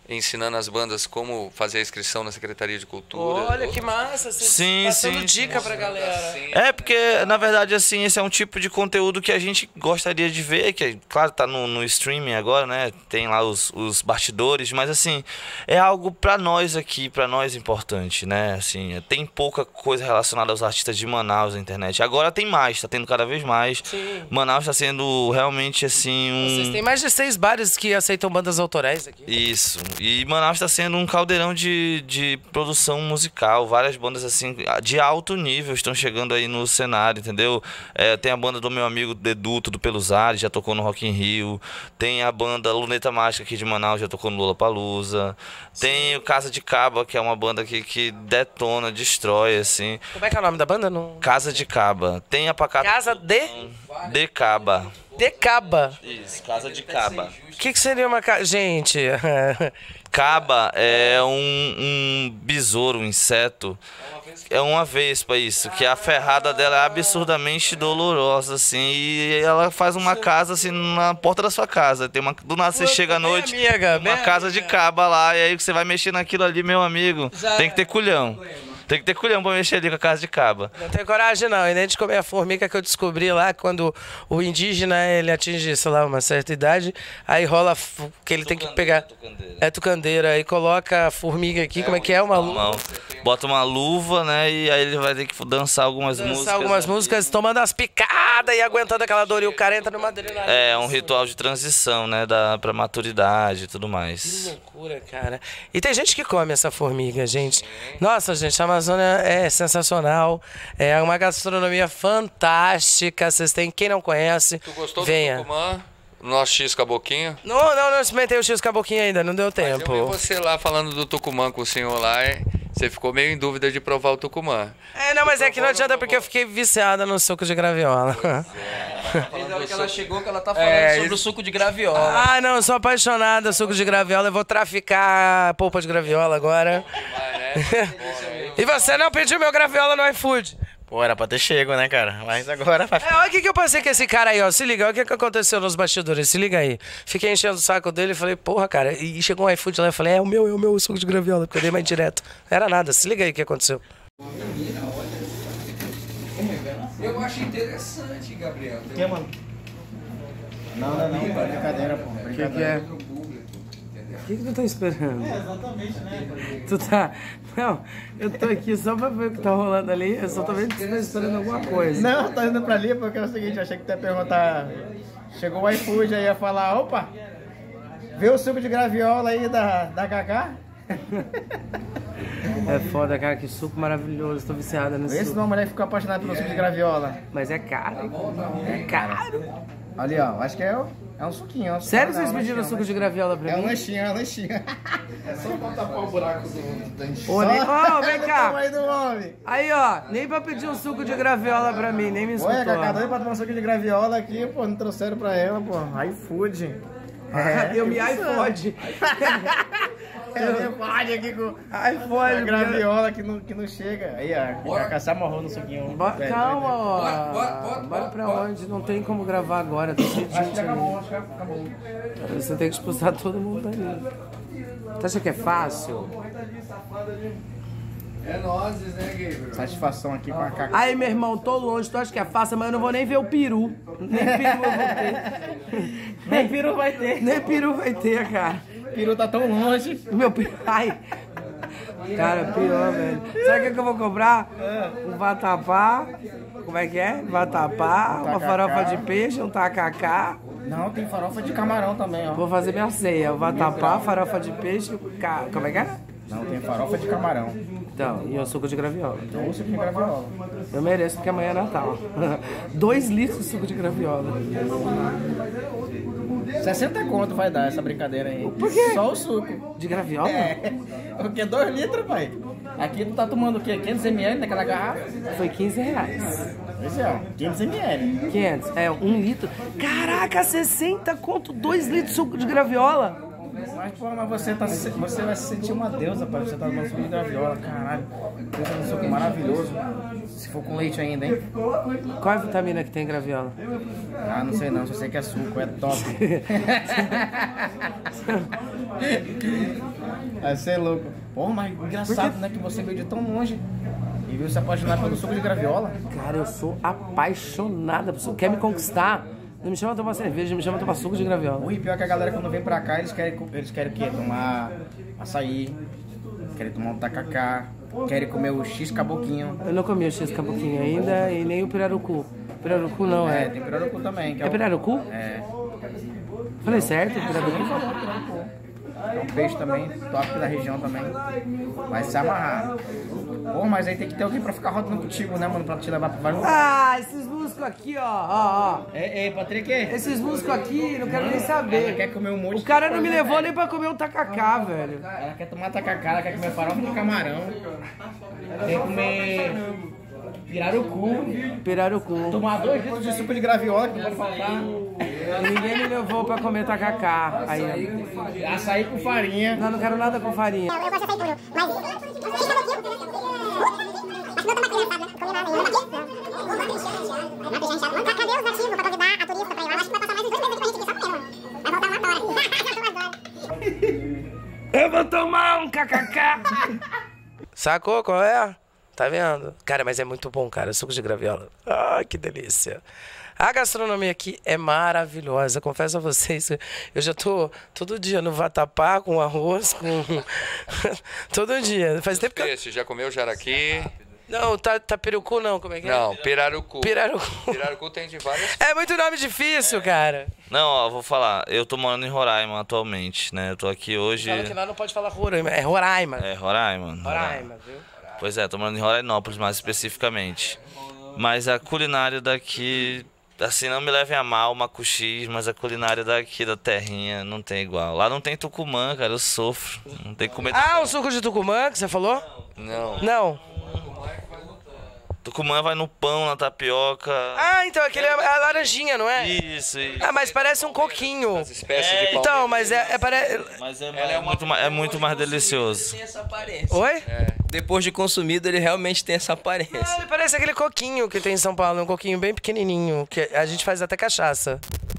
Speaker 2: ensinando as bandas como fazer a inscrição na Secretaria de Cultura.
Speaker 1: Olha que massa, você
Speaker 3: Sim,
Speaker 1: passando
Speaker 3: sim.
Speaker 1: dica pra galera.
Speaker 3: É, porque, na verdade, assim, esse é um tipo de conteúdo que a gente gostaria de ver, que, claro, tá no, no streaming agora, né? Tem lá os, os bastidores, mas, assim, é algo pra nós aqui, pra nós importante, né? Assim, tem pouca coisa relacionada aos artistas de Manaus na internet. Agora tem mais, tá tendo cada vez mais.
Speaker 1: Sim.
Speaker 3: Manaus tá sendo realmente, assim, um...
Speaker 1: Vocês têm mais de seis bares que aceitam bandas autorais aqui.
Speaker 3: Isso. E Manaus está sendo um caldeirão de, de produção musical. Várias bandas assim de alto nível estão chegando aí no cenário, entendeu? É, tem a banda do meu amigo Deduto, do Pelos Ares, já tocou no Rock in Rio. Tem a banda Luneta Mágica aqui de Manaus, já tocou no Lollapalooza. Tem o Casa de Caba, que é uma banda que, que detona, destrói, assim.
Speaker 1: Como é que é o nome da banda? Não...
Speaker 3: Casa de Caba. Tem a Pacata...
Speaker 1: Casa de...
Speaker 3: de Caba.
Speaker 1: De Caba.
Speaker 3: Isso, Casa de Caba.
Speaker 1: O que, que seria uma casa... Gente...
Speaker 3: Caba é um, um besouro, um inseto. É uma vespa isso, que a ferrada dela é absurdamente dolorosa, assim, e ela faz uma casa assim na porta da sua casa. Tem uma, do nada você chega à noite,
Speaker 1: Bem amiga,
Speaker 3: uma
Speaker 1: bem
Speaker 3: casa de
Speaker 1: amiga.
Speaker 3: caba lá, e aí você vai mexer naquilo ali, meu amigo.
Speaker 1: Já
Speaker 3: Tem que ter
Speaker 1: é.
Speaker 3: culhão. Tem que ter culhão pra mexer ali com a casa de caba.
Speaker 1: Não tenho coragem não, e nem de comer a formiga que eu descobri lá quando o indígena ele atinge, sei lá, uma certa idade, aí rola f- que ele tem que pegar.
Speaker 3: Tucandeira.
Speaker 1: É tucandeira, aí coloca a formiga aqui, como é que é? Uma luva.
Speaker 3: Mão. Bota uma luva, né? E aí ele vai ter que dançar algumas
Speaker 1: Dançar
Speaker 3: músicas.
Speaker 1: algumas
Speaker 3: né?
Speaker 1: músicas, tomando as picadas e aguentando aquela dor, e o cara entra numa adrenalina.
Speaker 3: É um ritual de transição, né? Da, pra maturidade e tudo
Speaker 1: Que
Speaker 3: mais.
Speaker 1: loucura, cara. E tem gente que come essa formiga, gente. Nossa, gente, a Amazônia é sensacional. É uma gastronomia fantástica. Vocês têm, quem não conhece,
Speaker 2: Tu gostou
Speaker 1: venha.
Speaker 2: do Tucumã? Nosso X Caboquinho?
Speaker 1: Não, não, não experimentei o X Caboquinho ainda, não deu
Speaker 2: Mas eu vi
Speaker 1: tempo.
Speaker 2: você lá falando do Tucumã com o senhor lá, e você ficou meio em dúvida de provar o Tucumã.
Speaker 1: É, não, mas é que não adianta porque eu fiquei viciada no suco de graviola.
Speaker 4: Desde a hora que ela chegou, que ela tá falando
Speaker 1: É,
Speaker 4: sobre
Speaker 1: isso-
Speaker 4: o suco de graviola.
Speaker 1: Ah, não, eu sou apaixonada por suco de graviola. Eu vou traficar polpa de graviola agora.
Speaker 2: Vai, né?
Speaker 1: E você não pediu meu graviola no iFood?
Speaker 5: Pô, era pra ter chego, né, cara? Mas agora vai.
Speaker 1: É, olha o que, que eu passei com esse cara aí, ó. Se liga, olha o que, que aconteceu nos bastidores. Se liga aí. Fiquei enchendo o saco dele e falei, porra, cara. E chegou um iFood lá e falei, é o meu, é o meu suco de graviola, porque eu dei mais direto. Não era nada. Se liga aí o que aconteceu.
Speaker 2: Eu acho interessante, Gabriel.
Speaker 5: Que, mano? Não, não, não, pô, brincadeira, pô.
Speaker 1: O que, que é? O que, que tu tá esperando?
Speaker 5: É, exatamente, né?
Speaker 1: Tu tá. Não, eu tô aqui só pra ver o que tá rolando ali. Eu só tô vendo que você tá esperando alguma coisa.
Speaker 5: Não, tô indo pra ali porque é o seguinte, eu achei que tu ia perguntar. Chegou o iFood aí, ia falar, opa, vê o suco de graviola aí da, da Cacá?
Speaker 1: É foda, cara, que suco maravilhoso. Tô viciada nesse
Speaker 5: Esse
Speaker 1: suco.
Speaker 5: não, a mulher ficou apaixonada pelo suco de graviola.
Speaker 1: Mas é caro. É caro.
Speaker 5: Ali, ó, acho que é, o- é um suquinho. É um
Speaker 1: Sério
Speaker 5: suquinho,
Speaker 1: vocês
Speaker 5: não,
Speaker 1: pediram
Speaker 5: é um
Speaker 1: suco de graviola pra
Speaker 5: É um
Speaker 1: mim?
Speaker 5: lanchinho, é um lanchinho. É só pra tapar o buraco do dente.
Speaker 1: Ô, nem... Ô, vem cá.
Speaker 5: Aí do homem.
Speaker 1: Aí, ó, nem pra pedir um suco de graviola pra mim, nem me escutou.
Speaker 5: Olha, Cacá, doido pra tomar um suco de graviola aqui, pô, não trouxeram pra ela, pô. iFood. É,
Speaker 1: Eu me iPod.
Speaker 5: É, pode aqui com a
Speaker 1: iPod.
Speaker 5: graviola que não, que não chega. Aí, ó, Cacá se amarrou no suquinho.
Speaker 1: Bo-
Speaker 5: Velho,
Speaker 1: Calma,
Speaker 5: velho.
Speaker 1: ó.
Speaker 2: Bora, bora, bora,
Speaker 1: Bora pra
Speaker 2: bora.
Speaker 1: onde? Não tem como gravar agora, tá cheio de
Speaker 5: Acho
Speaker 1: gente
Speaker 5: que acabou,
Speaker 1: ali.
Speaker 5: acho que acabou.
Speaker 1: Você tem que expulsar todo mundo dali. Você acha que é fácil?
Speaker 2: É nozes, né, Gabriel?
Speaker 5: Satisfação aqui com a Cacá.
Speaker 1: Aí, meu irmão, tô longe, tu acha que é fácil, mas eu não vou nem ver o peru. Nem peru eu vou ter.
Speaker 5: Nem peru vai ter.
Speaker 1: Nem peru vai ter, cara.
Speaker 5: Peru tá tão longe.
Speaker 1: Meu peru. Ai. Cara, pior, velho. Sabe o que, que eu vou comprar? Um vatapá. Como é que é? Vatapá, uma
Speaker 5: tacacá.
Speaker 1: farofa de peixe, um tacacá.
Speaker 5: Não, tem farofa de camarão também, ó.
Speaker 1: Vou fazer minha ceia. O vatapá, farofa de peixe, ca... como é que é?
Speaker 5: Não, tem farofa de camarão.
Speaker 1: Então, e o suco de graviola.
Speaker 5: Então, o suco de graviola.
Speaker 1: Eu mereço porque amanhã é Natal. Dois litros de suco de graviola.
Speaker 5: sessenta conto vai dar essa brincadeira aí.
Speaker 1: Por quê?
Speaker 5: Só o suco.
Speaker 1: De graviola?
Speaker 5: É. O que? dois litros, pai? Aqui tu tá tomando o quê? quinhentos mililitros naquela garrafa?
Speaker 1: Foi quinze reais.
Speaker 5: Pois é, ó. quinhentos mililitros.
Speaker 1: quinhentos. É, um litro. Caraca, sessenta conto, dois litros de suco de graviola.
Speaker 5: Mas, pô, mas você, tá, se- você vai se sentir uma deusa, pai. Você tá tomando suco de graviola, caralho. Pensa num suco maravilhoso. Se for com leite ainda, hein?
Speaker 1: Qual é a vitamina que tem em graviola?
Speaker 5: Ah, não sei não, só sei que é suco, é top. Vai ser louco. Pô, mas engraçado, né? Que você veio de tão longe e veio se apaixonar pelo suco de graviola.
Speaker 1: Cara, eu sou apaixonada por suco. Quer me conquistar? Não me chama a tomar cerveja, me chama a tomar suco de graviola.
Speaker 5: O pior é que a galera quando vem pra cá, eles querem, eles querem o quê? Tomar açaí, querem tomar um tacacá, querem comer o X caboquinho.
Speaker 1: Eu não comi o X caboquinho ainda e nem o pirarucu. Pirarucu não
Speaker 5: É,
Speaker 1: é.
Speaker 5: tem pirarucu também. Que é,
Speaker 1: É
Speaker 5: o-
Speaker 1: pirarucu?
Speaker 5: É.
Speaker 1: Falei certo? Pirarucu?
Speaker 5: Falou, pirarucu. É um peixe também, top da região também. Vai se amarrar. Pô, mas aí tem que ter alguém pra ficar rodando contigo, né, mano? Pra te levar pra vários lugares.
Speaker 1: Ah, esses músicos aqui, ó, ó, ó.
Speaker 5: Ei, ei, Patrick.
Speaker 1: Esses músicos aqui, não quero nem
Speaker 5: Ela
Speaker 1: saber.
Speaker 5: quer comer um monte
Speaker 1: O cara
Speaker 5: de
Speaker 1: não me
Speaker 5: coisa,
Speaker 1: levou
Speaker 5: velho.
Speaker 1: nem pra comer um tacacá, velho.
Speaker 5: Ela quer tomar tacacá, ela quer comer farofa de camarão. Quer comer pirarucu.
Speaker 1: Pirarucu.
Speaker 5: Tomar dois litros de suco de graviola, que não pode faltar.
Speaker 1: Ninguém me levou pra comer tacacá. Aí,
Speaker 5: Açaí com farinha.
Speaker 1: não, não quero nada com farinha.
Speaker 6: Eu gosto de açaí puro, mas... Mas não tô uma criança, sabe? Comer nada ainda. Uma peixe recheado. Mano, cadê os nativos pra convidar a turista pra ir lá? Acho que vai passar mais uns dois meses aqui com a gente aqui, só comendo. Vai voltar uma hora.
Speaker 1: Eu vou tomar um kkk. Sacou qual é? Tá vendo? Cara, mas é muito bom, cara. Suco de graviola. Ai, que delícia. A gastronomia aqui é maravilhosa. Confesso a vocês, eu já tô todo dia no vatapá com arroz, com... todo dia. Faz tempo que eu...
Speaker 2: Peixe, já comeu jaraqui?
Speaker 1: Não, tá, tá perucu não, como é que é?
Speaker 2: Não, pirarucu.
Speaker 1: Pirarucu.
Speaker 2: Pirarucu tem de várias.
Speaker 1: É muito nome difícil, cara.
Speaker 3: Não, ó, vou falar. Eu tô morando em Roraima atualmente, né? Eu tô aqui hoje.
Speaker 1: Fala que lá não pode falar Roraima, é Roraima.
Speaker 3: É, Roraima.
Speaker 1: Roraima, viu?
Speaker 3: Pois é, tô morando em Rorainópolis mais especificamente. Mas a culinária daqui, assim, não me levem a mal, macuxis, mas a culinária daqui da terrinha não tem igual. Lá não tem Tucumã, cara, eu sofro. Não tem que comer.
Speaker 1: Ah, o suco de Tucumã que você falou?
Speaker 2: Não.
Speaker 1: Não.
Speaker 3: Tucumã vai no pão, na tapioca.
Speaker 1: Ah, então aquele é a laranjinha, não é?
Speaker 3: Isso, isso.
Speaker 1: Ah, mas parece um coquinho.
Speaker 2: As espécies de pão.
Speaker 1: Então, mas é, é pare...
Speaker 3: Mas é, é, muito, ma- é muito mais delicioso.
Speaker 4: Tem essa aparência.
Speaker 1: Oi?
Speaker 4: Depois de consumido, ele realmente tem essa
Speaker 1: Ah,
Speaker 4: aparência.
Speaker 1: ele parece aquele coquinho que tem em São Paulo, um coquinho bem pequenininho, que a gente faz até cachaça.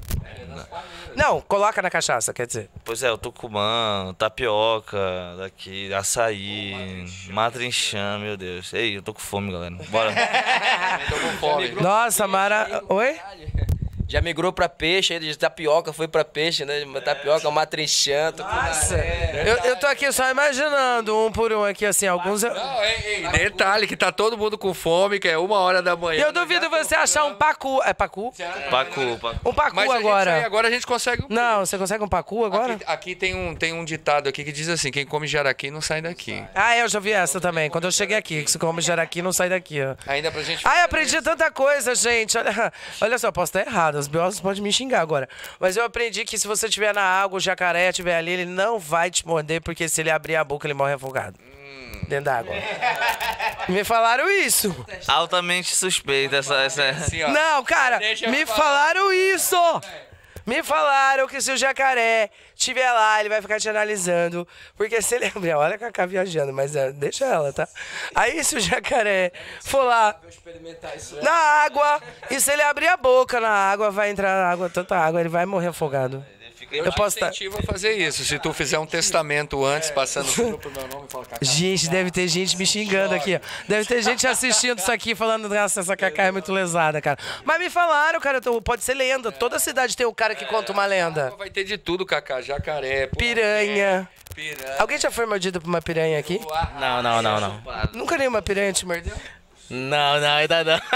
Speaker 1: Não, coloca na cachaça, quer dizer.
Speaker 3: Pois é, o Tucumã, tapioca daqui, açaí, matrinchã, meu Deus. Ei, eu tô com fome, galera. Bora.
Speaker 2: Tô com fome.
Speaker 1: Nossa, Mara... Oi?
Speaker 4: Já migrou pra peixe, aí de tapioca foi pra peixe, né? Tapioca, matrinchã,
Speaker 1: Nossa, eu, eu tô aqui só imaginando um por um aqui, assim, alguns... Eu,
Speaker 2: Não, ei, ei, detalhe que tá todo mundo com fome, que é uma hora da manhã.
Speaker 1: eu duvido você achar um pacu... É pacu?
Speaker 3: Pacu, pacu.
Speaker 1: Um pacu
Speaker 2: Mas a gente
Speaker 1: agora.
Speaker 2: sai, agora a gente consegue.
Speaker 1: Não, você consegue um pacu agora?
Speaker 2: Aqui, aqui tem, um, tem um ditado aqui que diz assim: quem come jaraqui não sai daqui.
Speaker 1: Ah, eu já vi essa também. Quando eu cheguei aqui, que se come jaraqui, não sai daqui, ó.
Speaker 2: Ainda pra gente.
Speaker 1: Ai, aprendi tanta coisa, gente. Olha, olha só, posso estar errado. Os biólogos podem me xingar agora. Mas eu aprendi que se você estiver na água, o jacaré estiver ali, ele não vai te morder, porque se ele abrir a boca, ele morre afogado. Dentro da água. Me falaram isso.
Speaker 3: Altamente suspeita essa. essa...
Speaker 2: Assim, ó.
Speaker 1: Não, cara,
Speaker 2: Deixa eu
Speaker 1: me
Speaker 2: falar.
Speaker 1: falaram isso. Me falaram que se o jacaré estiver lá, ele vai ficar te analisando. Porque se ele abrir... Olha a Cacá viajando, mas é, deixa ela, tá? Aí se o jacaré for lá na água, e se ele abrir a boca na água, vai entrar na água, tanta água, ele vai morrer afogado.
Speaker 2: Eu,
Speaker 1: Eu
Speaker 2: te
Speaker 1: posso tá-
Speaker 2: incentivo a fazer isso. Se tu fizer um testamento antes, passando tudo pro meu nome e falar, Cacá,
Speaker 1: Gente, deve ter gente me xingando aqui, ó. Deve ter gente assistindo isso aqui falando, nossa, essa Cacá é muito lesada, cara. Mas me falaram, cara, tô- pode ser lenda. Toda cidade tem um cara que conta uma lenda.
Speaker 2: vai ter de tudo, Cacá. Jacaré,
Speaker 1: Piranha.
Speaker 2: piranha.
Speaker 1: Alguém já foi mordido por uma piranha aqui?
Speaker 5: Não, não, não, não.
Speaker 1: Nunca nenhuma piranha te mordeu?
Speaker 5: Não, não, ainda não.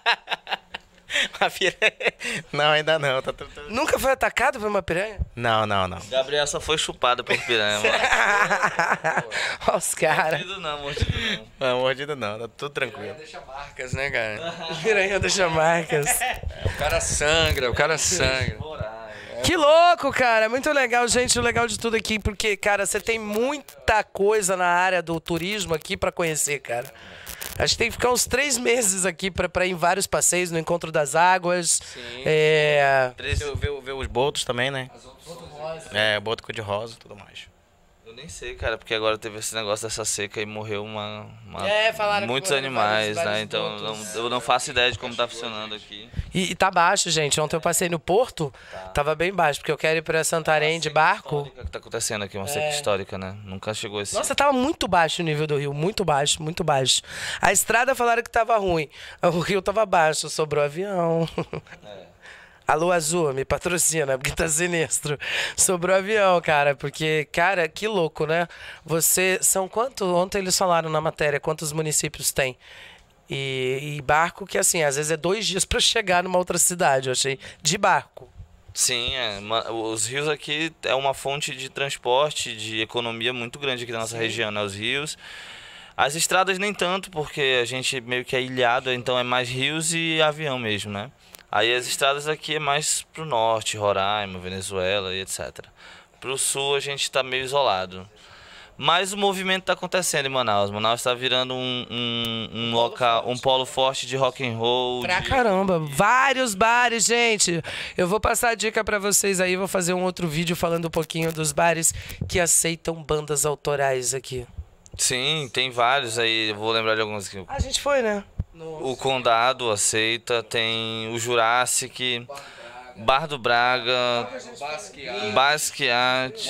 Speaker 5: A piranha... Não, ainda não. Tá tudo...
Speaker 1: Nunca foi atacado por uma piranha?
Speaker 5: Não, não, não.
Speaker 3: Gabriel só foi chupada por piranha, mano.
Speaker 1: Olha os caras.
Speaker 3: Mordido não, mordido não.
Speaker 5: Não, mordido não, tá tudo tranquilo.
Speaker 2: Deixa marcas, né, cara?
Speaker 1: Piranha deixa marcas.
Speaker 2: O cara sangra, o cara sangra.
Speaker 1: Que louco, cara. Muito legal, gente. O legal de tudo aqui, porque, cara, você tem muita coisa na área do turismo aqui pra conhecer, cara. Acho que tem que ficar uns três meses aqui pra, pra ir em vários passeios, no Encontro das Águas.
Speaker 2: Sim.
Speaker 1: É...
Speaker 5: Ver, ver, ver os botos também, né? É, boto cor-de-rosa e tudo mais.
Speaker 3: Eu nem sei, cara, porque agora teve esse negócio dessa seca e morreu uma, uma-
Speaker 1: É, falaram que
Speaker 3: muitos
Speaker 1: morreram
Speaker 3: animais,
Speaker 1: vários- vários
Speaker 3: né? Então eu
Speaker 1: botos.
Speaker 3: não, eu não faço ideia de como tá funcionando aqui.
Speaker 1: E, e tá baixo, gente. Ontem eu passei no Porto, tava bem baixo, porque eu quero ir pra Santarém de barco.
Speaker 3: O que tá acontecendo aqui? Uma seca histórica, né? Nunca chegou esse.
Speaker 1: Nossa, tava muito baixo o nível do rio, muito baixo, muito baixo. A estrada falaram que tava ruim, o rio tava baixo, sobrou avião. Alô, Azul, me patrocina, porque tá sinistro. Sobrou avião, cara, porque, cara, que louco, né? Você, são quantos, ontem eles falaram na matéria, quantos municípios tem? E, e barco que, assim, às vezes é dois dias pra chegar numa outra cidade, eu achei, de barco.
Speaker 3: Sim, é, ma- os rios aqui é uma fonte de transporte, de economia muito grande aqui da nossa região, né? Os rios. As estradas nem tanto, porque a gente meio que é ilhado, então é mais rios e avião mesmo, né? Aí as estradas aqui é mais pro norte, Roraima, Venezuela e etcétera. Pro sul a gente tá meio isolado. Mas o movimento tá acontecendo em Manaus. Manaus tá virando um, um, um local, um polo forte de rock and roll.
Speaker 1: Pra
Speaker 3: de-
Speaker 1: caramba, vários bares, gente. Eu vou passar a dica pra vocês aí, vou fazer um outro vídeo falando um pouquinho dos bares que aceitam bandas autorais aqui.
Speaker 3: Sim, tem vários aí, eu vou lembrar de alguns aqui.
Speaker 1: A gente foi, né?
Speaker 3: O Condado aceita, tem o Jurassic, Bar do Braga, Basquiat,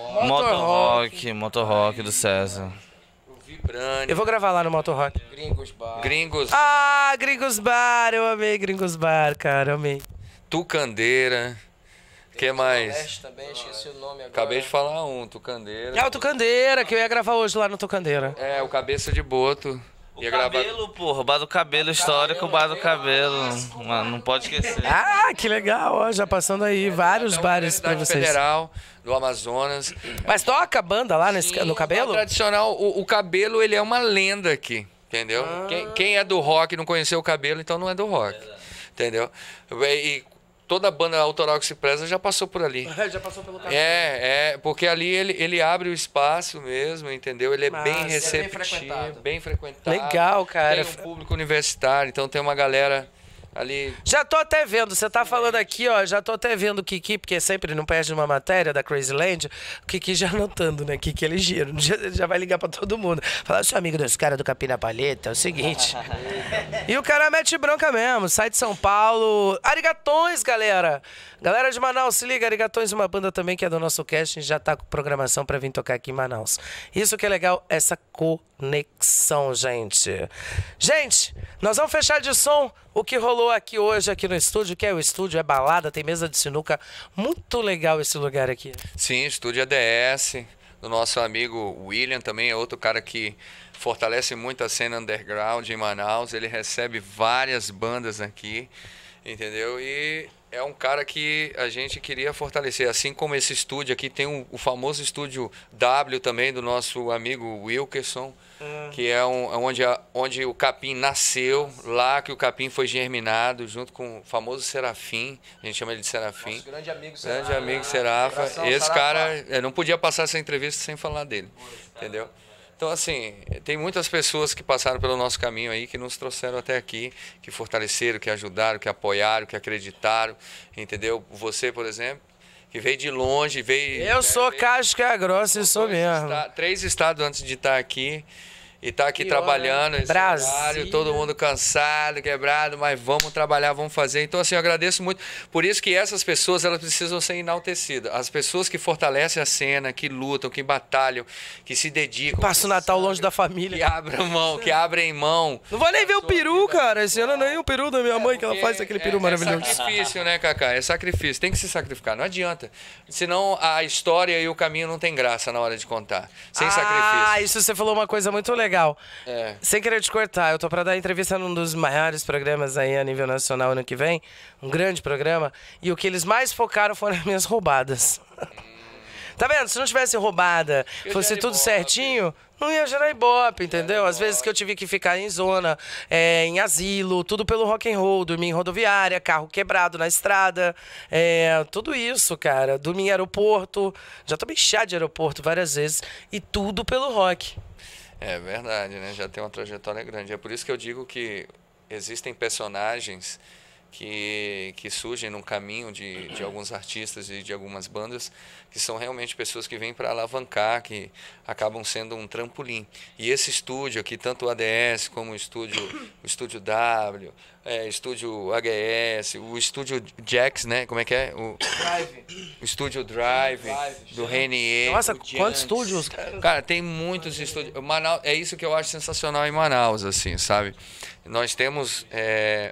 Speaker 3: Motorrock, Motorrock do César.
Speaker 2: Vibrani,
Speaker 1: Eu vou gravar lá no Motorrock.
Speaker 4: Gringos Bar.
Speaker 2: Gringos,
Speaker 1: Ah, Gringos Bar, eu amei Gringos Bar, cara, eu amei.
Speaker 2: Tucandeira. Que mais?
Speaker 4: Leste também, esqueci o nome agora.
Speaker 2: Acabei de falar um, Tucandeira.
Speaker 1: Ah, o Tucandeira, que eu ia gravar hoje lá no Tucandeira.
Speaker 2: É, o Cabeça de Boto.
Speaker 3: O
Speaker 2: Ia gravar.
Speaker 3: cabelo, porra, o Bar do Cabelo histórico, o Bar do Cabelo. Mano, não pode esquecer.
Speaker 1: Ah, que legal, ó, já passando aí vários
Speaker 2: É uma
Speaker 1: bares pra
Speaker 2: Universidade
Speaker 1: vocês.
Speaker 2: Federal do Amazonas.
Speaker 1: Mas toca a banda lá nesse, no cabelo?
Speaker 2: O tradicional, o, o cabelo, ele é uma lenda aqui, entendeu?
Speaker 1: Ah.
Speaker 2: Quem, quem é do rock e não conheceu o cabelo, então não é do rock, entendeu? E toda banda autoral que se preza já passou por ali.
Speaker 1: Já passou pelo cabelo.
Speaker 2: É, é, porque ali ele, ele abre o espaço mesmo, entendeu? Ele é
Speaker 1: Massa,
Speaker 2: bem
Speaker 1: é bem
Speaker 2: receptivo,
Speaker 1: frequentado.
Speaker 2: bem frequentado.
Speaker 1: Legal, cara.
Speaker 2: Tem um público universitário, então tem uma galera ali.
Speaker 1: Já tô até vendo, você tá falando aqui, ó, já tô até vendo o Kiki, porque sempre não perde uma matéria da Crazy Land, o Kiki já anotando, né, Kiki é ligeiro, já, já vai ligar pra todo mundo. Falar, seu amigo dos caras do Capim na Palheta, é o seguinte. E o cara mete bronca mesmo, sai de São Paulo. Arigatões, galera. Galera de Manaus, se liga, Arigatões, uma banda também que é do nosso casting, já tá com programação pra vir tocar aqui em Manaus. Isso que é legal, essa conexão, gente. Gente, nós vamos fechar de som o que rolou aqui hoje, aqui no estúdio, que é o estúdio, é balada, tem mesa de sinuca. Muito legal esse lugar aqui.
Speaker 2: Sim, estúdio A D S, do nosso amigo William também, é outro cara que fortalece muito a cena underground em Manaus. Ele recebe várias bandas aqui, entendeu? E é um cara que a gente queria fortalecer. Assim como esse estúdio aqui, tem o, o famoso estúdio W também, do nosso amigo Wilkerson, que é um, é onde, a, onde o capim nasceu, lá que o capim foi germinado, junto com o famoso Serafim, a gente chama ele de Serafim.
Speaker 4: Nosso grande amigo
Speaker 2: Grande
Speaker 4: Serafa.
Speaker 2: amigo Serafa.
Speaker 4: Abração,
Speaker 2: Esse
Speaker 4: Serafa.
Speaker 2: cara, eu não podia passar essa entrevista sem falar dele, entendeu? Então, assim, tem muitas pessoas que passaram pelo nosso caminho aí, que nos trouxeram até aqui, que fortaleceram, que ajudaram, que apoiaram, que acreditaram, entendeu? Você, por exemplo, que veio de longe, veio...
Speaker 1: Eu sou
Speaker 2: veio-
Speaker 1: casca grossa e sou
Speaker 2: dois
Speaker 1: mesmo.
Speaker 2: esta- Três estados antes de estar aqui. E tá aqui
Speaker 1: Que
Speaker 2: trabalhando,
Speaker 1: hora, hein?
Speaker 2: esse
Speaker 1: Brasília.
Speaker 2: horário, todo mundo cansado, quebrado, mas vamos trabalhar, vamos fazer. Então, assim, eu agradeço muito. Por isso que essas pessoas, elas precisam ser enaltecidas. As pessoas que fortalecem a cena, que lutam, que batalham, que se dedicam.
Speaker 1: Passo o Natal longe da
Speaker 2: Que
Speaker 1: família.
Speaker 2: abrem mão, que abrem mão.
Speaker 1: Não vou nem ver o peru, cara. Esse ano nem o peru da minha mãe, que ela
Speaker 2: Porque
Speaker 1: faz aquele
Speaker 2: é-
Speaker 1: peru maravilhoso.
Speaker 2: É sacrifício, né, Cacá? É sacrifício. Tem que se sacrificar, não adianta. Senão a história e o caminho não tem graça na hora de contar. Sem
Speaker 1: Ah,
Speaker 2: sacrifício.
Speaker 1: isso você falou uma coisa muito legal.
Speaker 2: É.
Speaker 1: Sem querer te cortar, eu tô pra dar entrevista num dos maiores programas aí a nível nacional ano que vem. Um grande programa. E o que eles mais focaram foram as minhas roubadas. Tá vendo? Se não tivesse roubada,
Speaker 2: Eu
Speaker 1: fosse
Speaker 2: já de
Speaker 1: tudo
Speaker 2: boa,
Speaker 1: certinho, não ia gerar ibope, entendeu? Às vezes que eu tive que ficar em zona, é, em asilo, tudo pelo rock and roll, dormir em rodoviária, carro quebrado na estrada, é, tudo isso, cara. Dormir em aeroporto, já tomei chá de aeroporto várias vezes, e tudo pelo rock.
Speaker 2: É verdade, né? Já tem uma trajetória grande. É por isso que eu digo que existem personagens que, que surgem no caminho de, de alguns artistas e de algumas bandas, que são realmente pessoas que vêm para alavancar, que acabam sendo um trampolim. E esse estúdio aqui, tanto o A D S como o estúdio, o estúdio W, é, estúdio H S, o estúdio Jax, né? Como é que é? O, o estúdio Drive, do Renier.
Speaker 1: Nossa,
Speaker 2: o
Speaker 1: quantos estúdios?
Speaker 2: Cara, tem muitos estúdios. Manaus, é isso que eu acho sensacional em Manaus, assim, sabe? Nós temos é,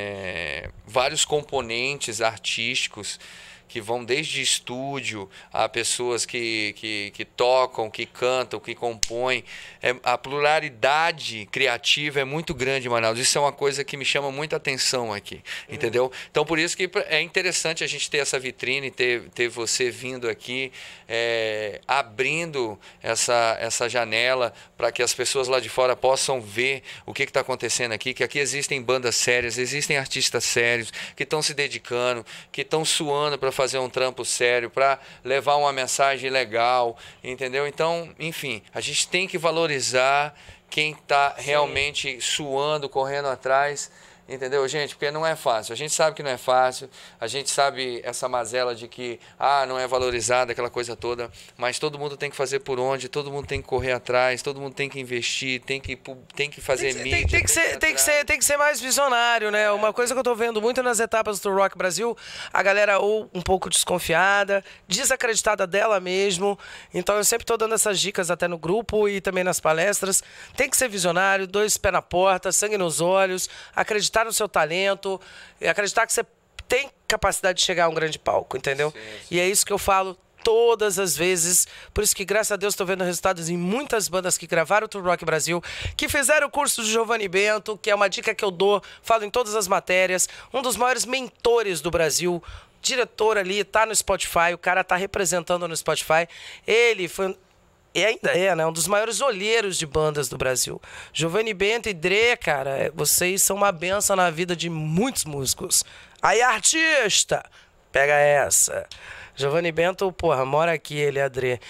Speaker 2: é, vários componentes artísticos que vão desde estúdio a pessoas que, que, que tocam, que cantam, que compõem. É, a pluralidade criativa é muito grande em Manaus. Isso é uma coisa que me chama muita atenção aqui, entendeu? Então, por isso que é interessante a gente ter essa vitrine, ter, ter você vindo aqui, é, abrindo essa, essa janela para que as pessoas lá de fora possam ver o que está acontecendo aqui, que aqui existem bandas sérias, existem artistas sérios que estão se dedicando, que estão suando para fazer um trampo sério, para levar uma mensagem legal, entendeu? Então, enfim, a gente tem que valorizar quem está realmente suando, correndo atrás, entendeu, gente? Porque não é fácil. A gente sabe que não é fácil, a gente sabe essa mazela de que, ah, não é valorizada, aquela coisa toda, mas todo mundo tem que fazer por onde, todo mundo tem que correr atrás, todo mundo tem que investir, tem que, tem que fazer
Speaker 1: Tem,
Speaker 2: mídia.
Speaker 1: tem, tem, que ser, tem, que ser, tem que ser mais visionário, né? Uma coisa que eu tô vendo muito nas etapas do Rock Brasil, a galera ou um pouco desconfiada, desacreditada dela mesmo. Então eu sempre tô dando essas dicas até no grupo e também nas palestras. Tem que ser visionário, dois pés na porta, sangue nos olhos, acreditar no seu talento, acreditar que você tem capacidade de chegar a um grande palco, entendeu?
Speaker 2: Sim, sim.
Speaker 1: E é isso que eu falo todas as vezes, por isso que graças a Deus estou vendo resultados em muitas bandas que gravaram o Tour Rock Brasil, que fizeram o curso de Giovanni Bento, que é uma dica que eu dou, falo em todas as matérias, um dos maiores mentores do Brasil, diretor ali, tá no Spotify, o cara tá representando no Spotify, ele foi... E ainda é, né? Um dos maiores olheiros de bandas do Brasil. Giovanni Bento e Dre, cara, vocês são uma benção na vida de muitos músicos. Aí, artista, pega essa. Giovanni Bento, porra, mora aqui, ele é a Dre.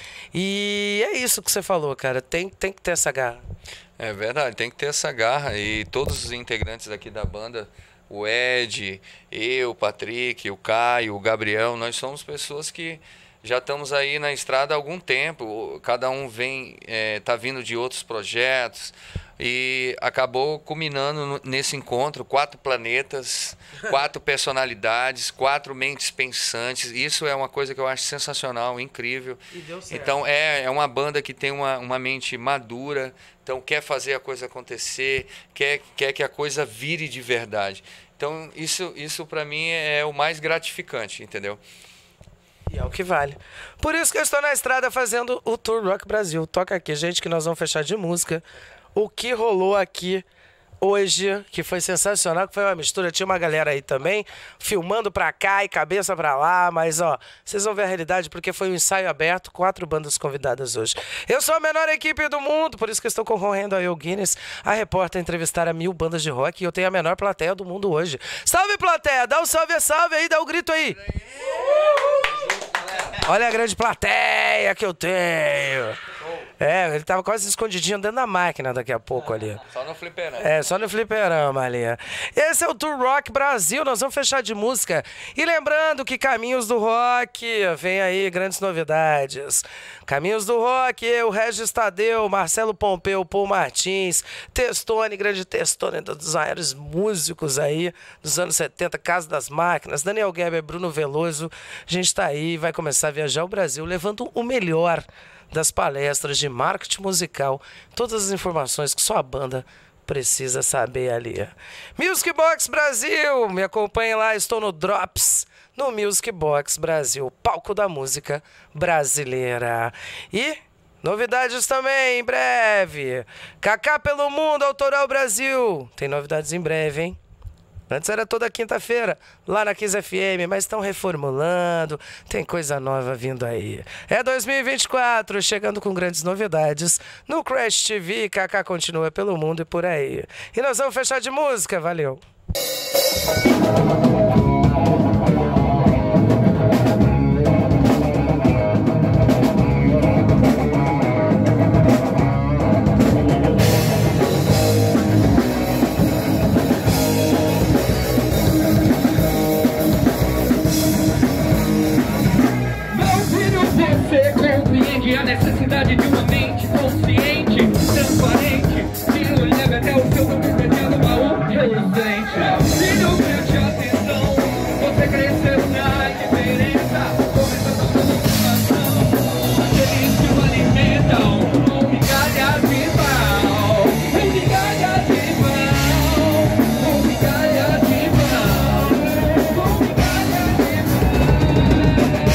Speaker 1: E é isso que você falou, cara. Tem, tem que ter essa garra.
Speaker 2: É verdade, tem que ter essa garra. E todos os integrantes aqui da banda, o Ed, eu, o Patrick, o Caio, o Gabriel, nós somos pessoas que já estamos aí na estrada há algum tempo, cada um vem, é, tá vindo de outros projetos e acabou culminando nesse encontro, quatro planetas, quatro personalidades, quatro mentes pensantes. Isso é uma coisa que eu acho sensacional, incrível.
Speaker 1: E deu certo.
Speaker 2: Então é, é uma banda que tem uma, uma mente madura, então quer fazer a coisa acontecer, quer, quer que a coisa vire de verdade. Então isso, isso para mim é o mais gratificante, entendeu?
Speaker 1: E é o que vale. Por isso que eu estou na estrada fazendo o Tour Rock Brasil. Toca aqui, gente, que nós vamos fechar de música. O que rolou aqui hoje, que foi sensacional, que foi uma mistura. Tinha uma galera aí também, filmando pra cá e cabeça pra lá. Mas, ó, vocês vão ver a realidade, porque foi um ensaio aberto, quatro bandas convidadas hoje. Eu sou a menor equipe do mundo, por isso que eu estou concorrendo ao Guinness, a repórter a entrevistar a mil bandas de rock, e eu tenho a menor plateia do mundo hoje. Salve, plateia! Dá um salve, salve aí, dá um grito aí! Olha a grande plateia que eu tenho. É, ele tava quase escondidinho dentro da máquina daqui a pouco ali.
Speaker 2: Só no fliperama.
Speaker 1: É, só no fliperama ali. Esse é o Tour Rock Brasil, nós vamos fechar de música. E lembrando que Caminhos do Rock, vem aí grandes novidades. Caminhos do Rock, eu, Regis Tadeu, Marcelo Pompeu, Paul Martins, Testone, grande Testone, dos maiores músicos aí dos anos setenta, Casa das Máquinas, Daniel Geber, Bruno Veloso. A gente tá aí, vai começar a viajar o Brasil, levando o melhor das palestras de marketing musical, todas as informações que só a banda precisa saber ali. Music Box Brasil, me acompanhe lá, estou no Drops, no Music Box Brasil, palco da música brasileira. E novidades também, em breve. Kaká pelo Mundo, Autoral Brasil. Tem novidades em breve, hein? Antes era toda quinta-feira, lá na Kiss F M, mas estão reformulando, tem coisa nova vindo aí. É dois mil e vinte e quatro, chegando com grandes novidades. No Crash T V, Kaká continua pelo mundo e por aí. E nós vamos fechar de música, valeu!
Speaker 7: A necessidade de uma mente consciente, transparente, que o leve até o seu comprometendo baú reluzente. Filho, preste atenção, você cresceu na diferença, começando com informação, aqueles que o alimentam com migalhas de pau, com migalhas de pau, com migalhas de pau, com migalhas de pau.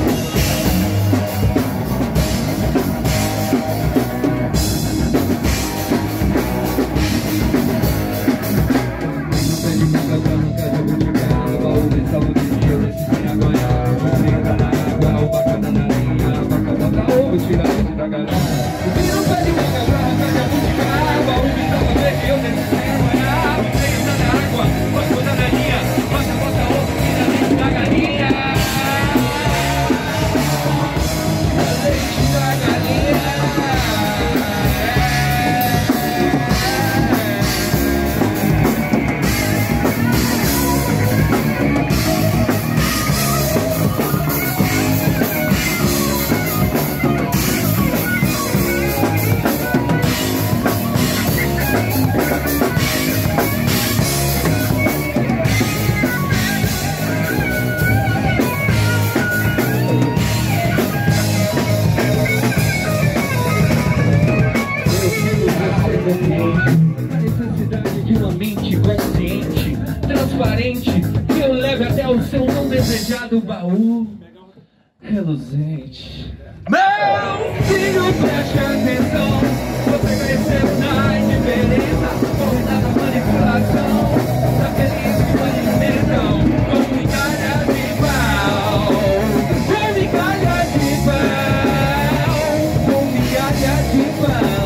Speaker 7: A necessidade de uma mente consciente, transparente, que eu leve até o seu não desejado baú reluzente. Meu filho, preste atenção, você cresceu na indiferença, corrida da manipulação, daqueles que o alimentam com migalhas de pau, com migalhas de pau, com migalhas de pau.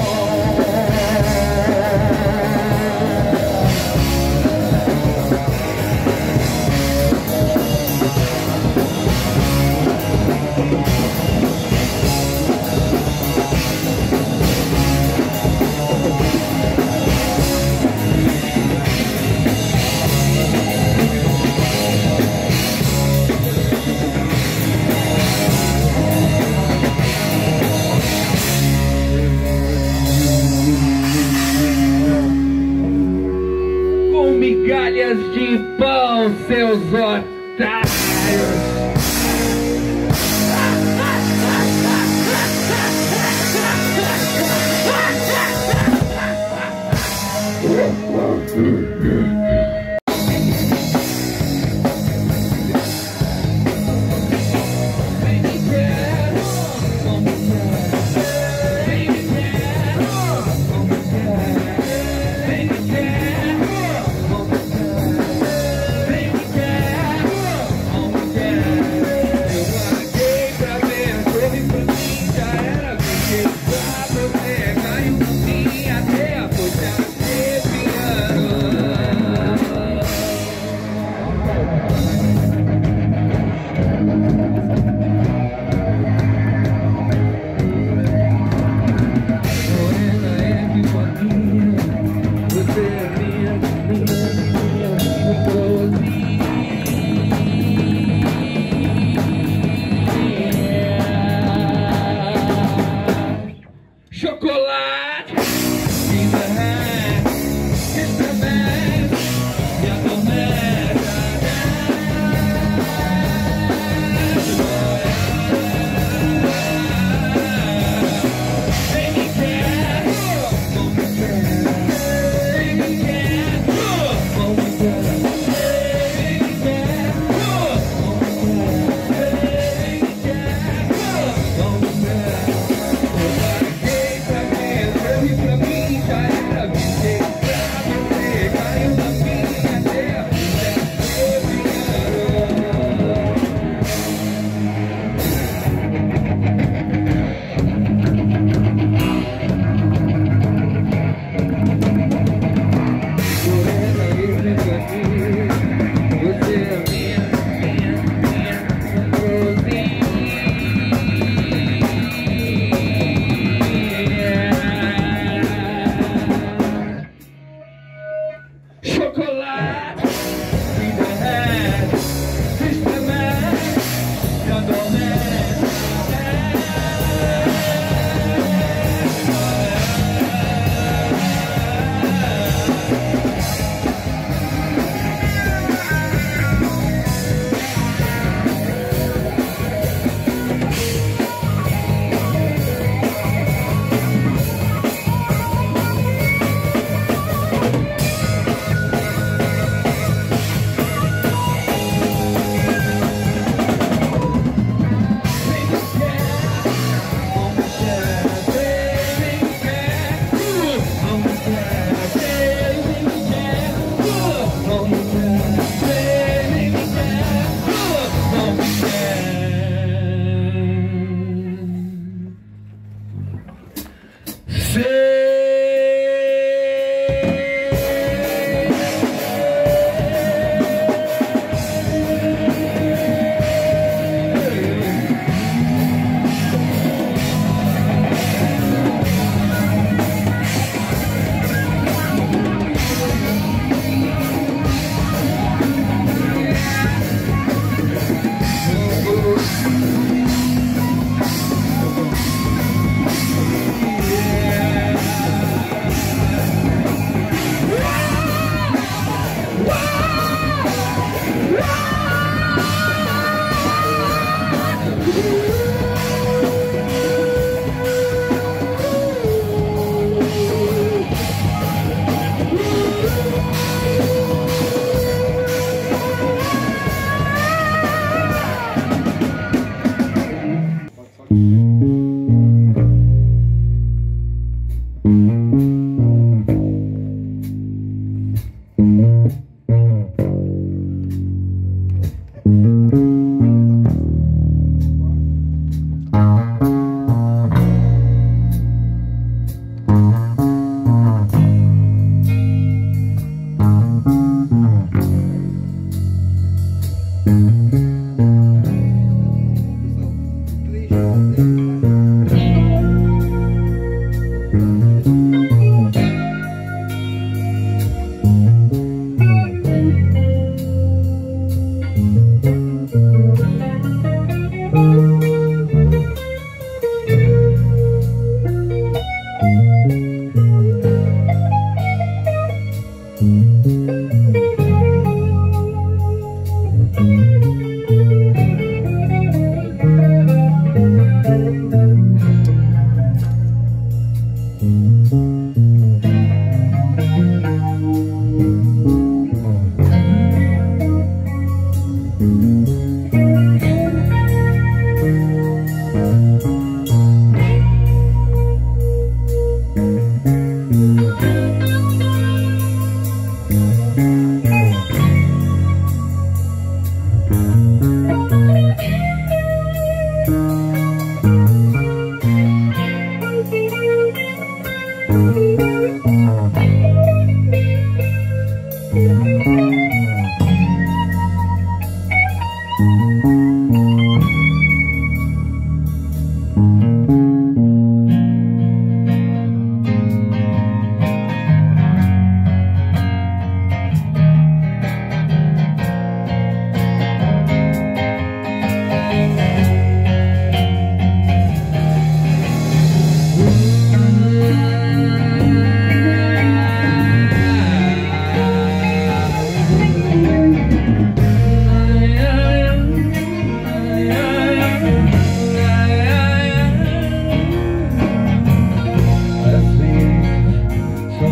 Speaker 7: Com migalhas de pão, seus otários. Yeah.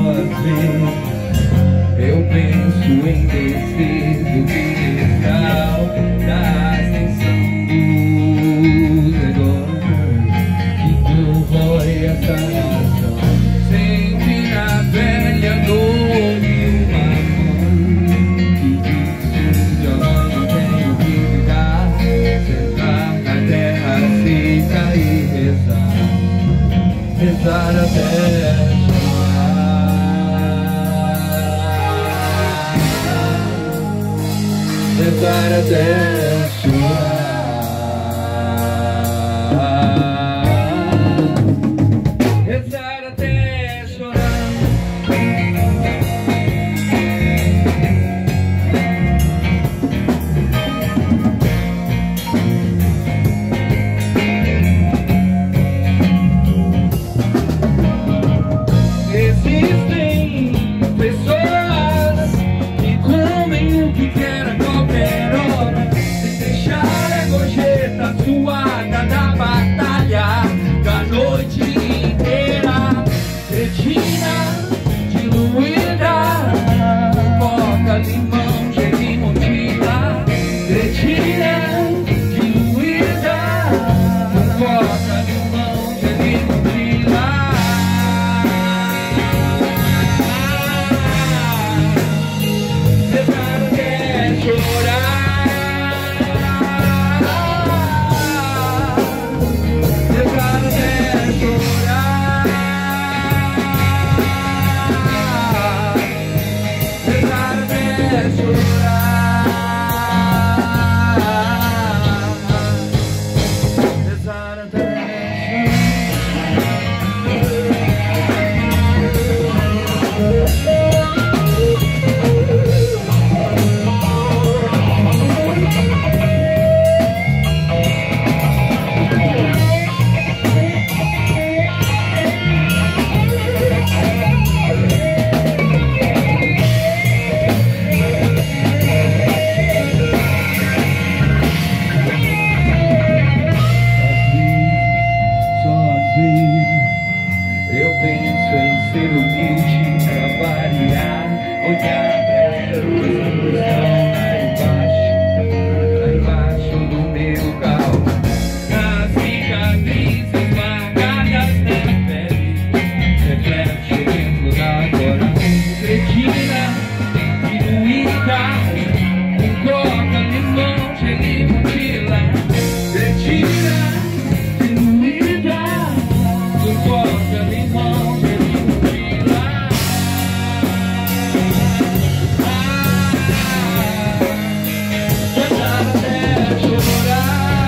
Speaker 7: às vezes eu penso em descer do pedestal da ascensão dos negócios que corrói essa nação. Sempre na velha dor de uma mãe que disse: eu não tenho que ficar, sentar na terra seca e rezar, rezar até rezar até chorar, rezar até chorar. Existem pessoas que comem o que querem a qualquer hora, sem deixar a gorjeta suada da batalha da noite inteira. Retina diluída, coca, limão, gelo e mochila. Retina diluída, coca, limão, gelo e mochila. Rezar até chorar, rezar até chorar, rezar até chorar, rezar até chorar. Só às vezes eu penso em ser humilde pra variar, olhar pra essas coisas que estão lá embaixo, lá embaixo do meu carro, nas cicatrizes marcadas na pele, reflete o templo da coragem. Retina diluída, com coca, limão, gelo e mochila. Retina diluída, com coca, limão, gelo e mochila. Rezar até chorar,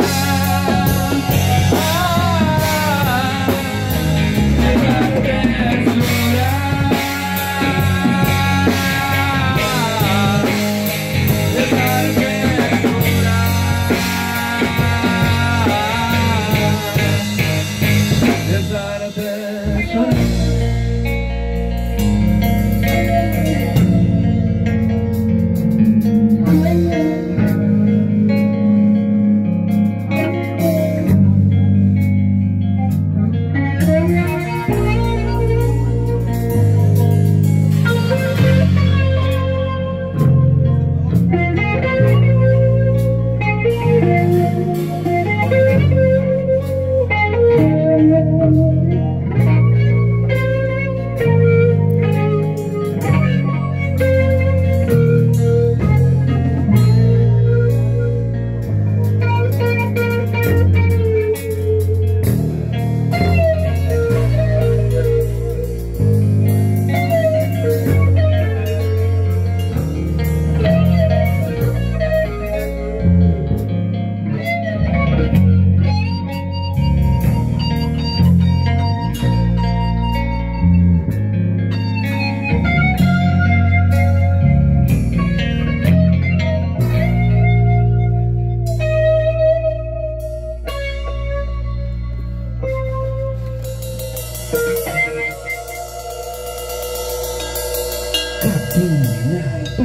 Speaker 7: rezar até chorar, rezar até chorar, rezar até chorar.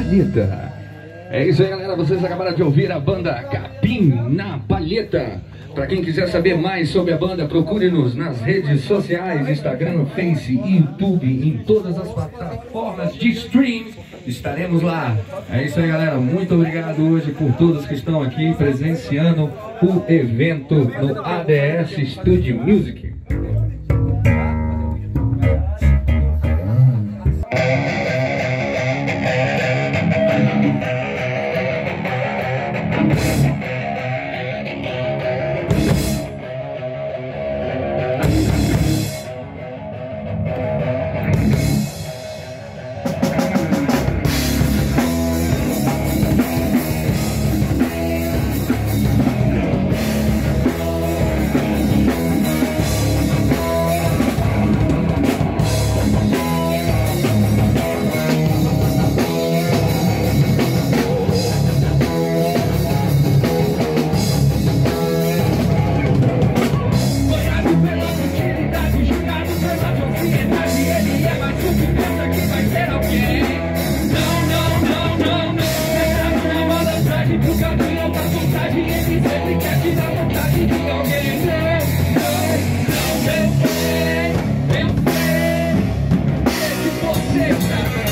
Speaker 8: Palheta. É isso aí, galera. Vocês acabaram de ouvir a banda Capim na Palheta, Para quem quiser saber mais sobre a banda, procure-nos nas redes sociais, Instagram, Face, YouTube, em todas as plataformas de stream. Estaremos lá. É isso aí, galera. Muito obrigado hoje por todos que estão aqui presenciando o evento no A D S Studio Music.
Speaker 7: Eu sei, eu sei, eu sei de você.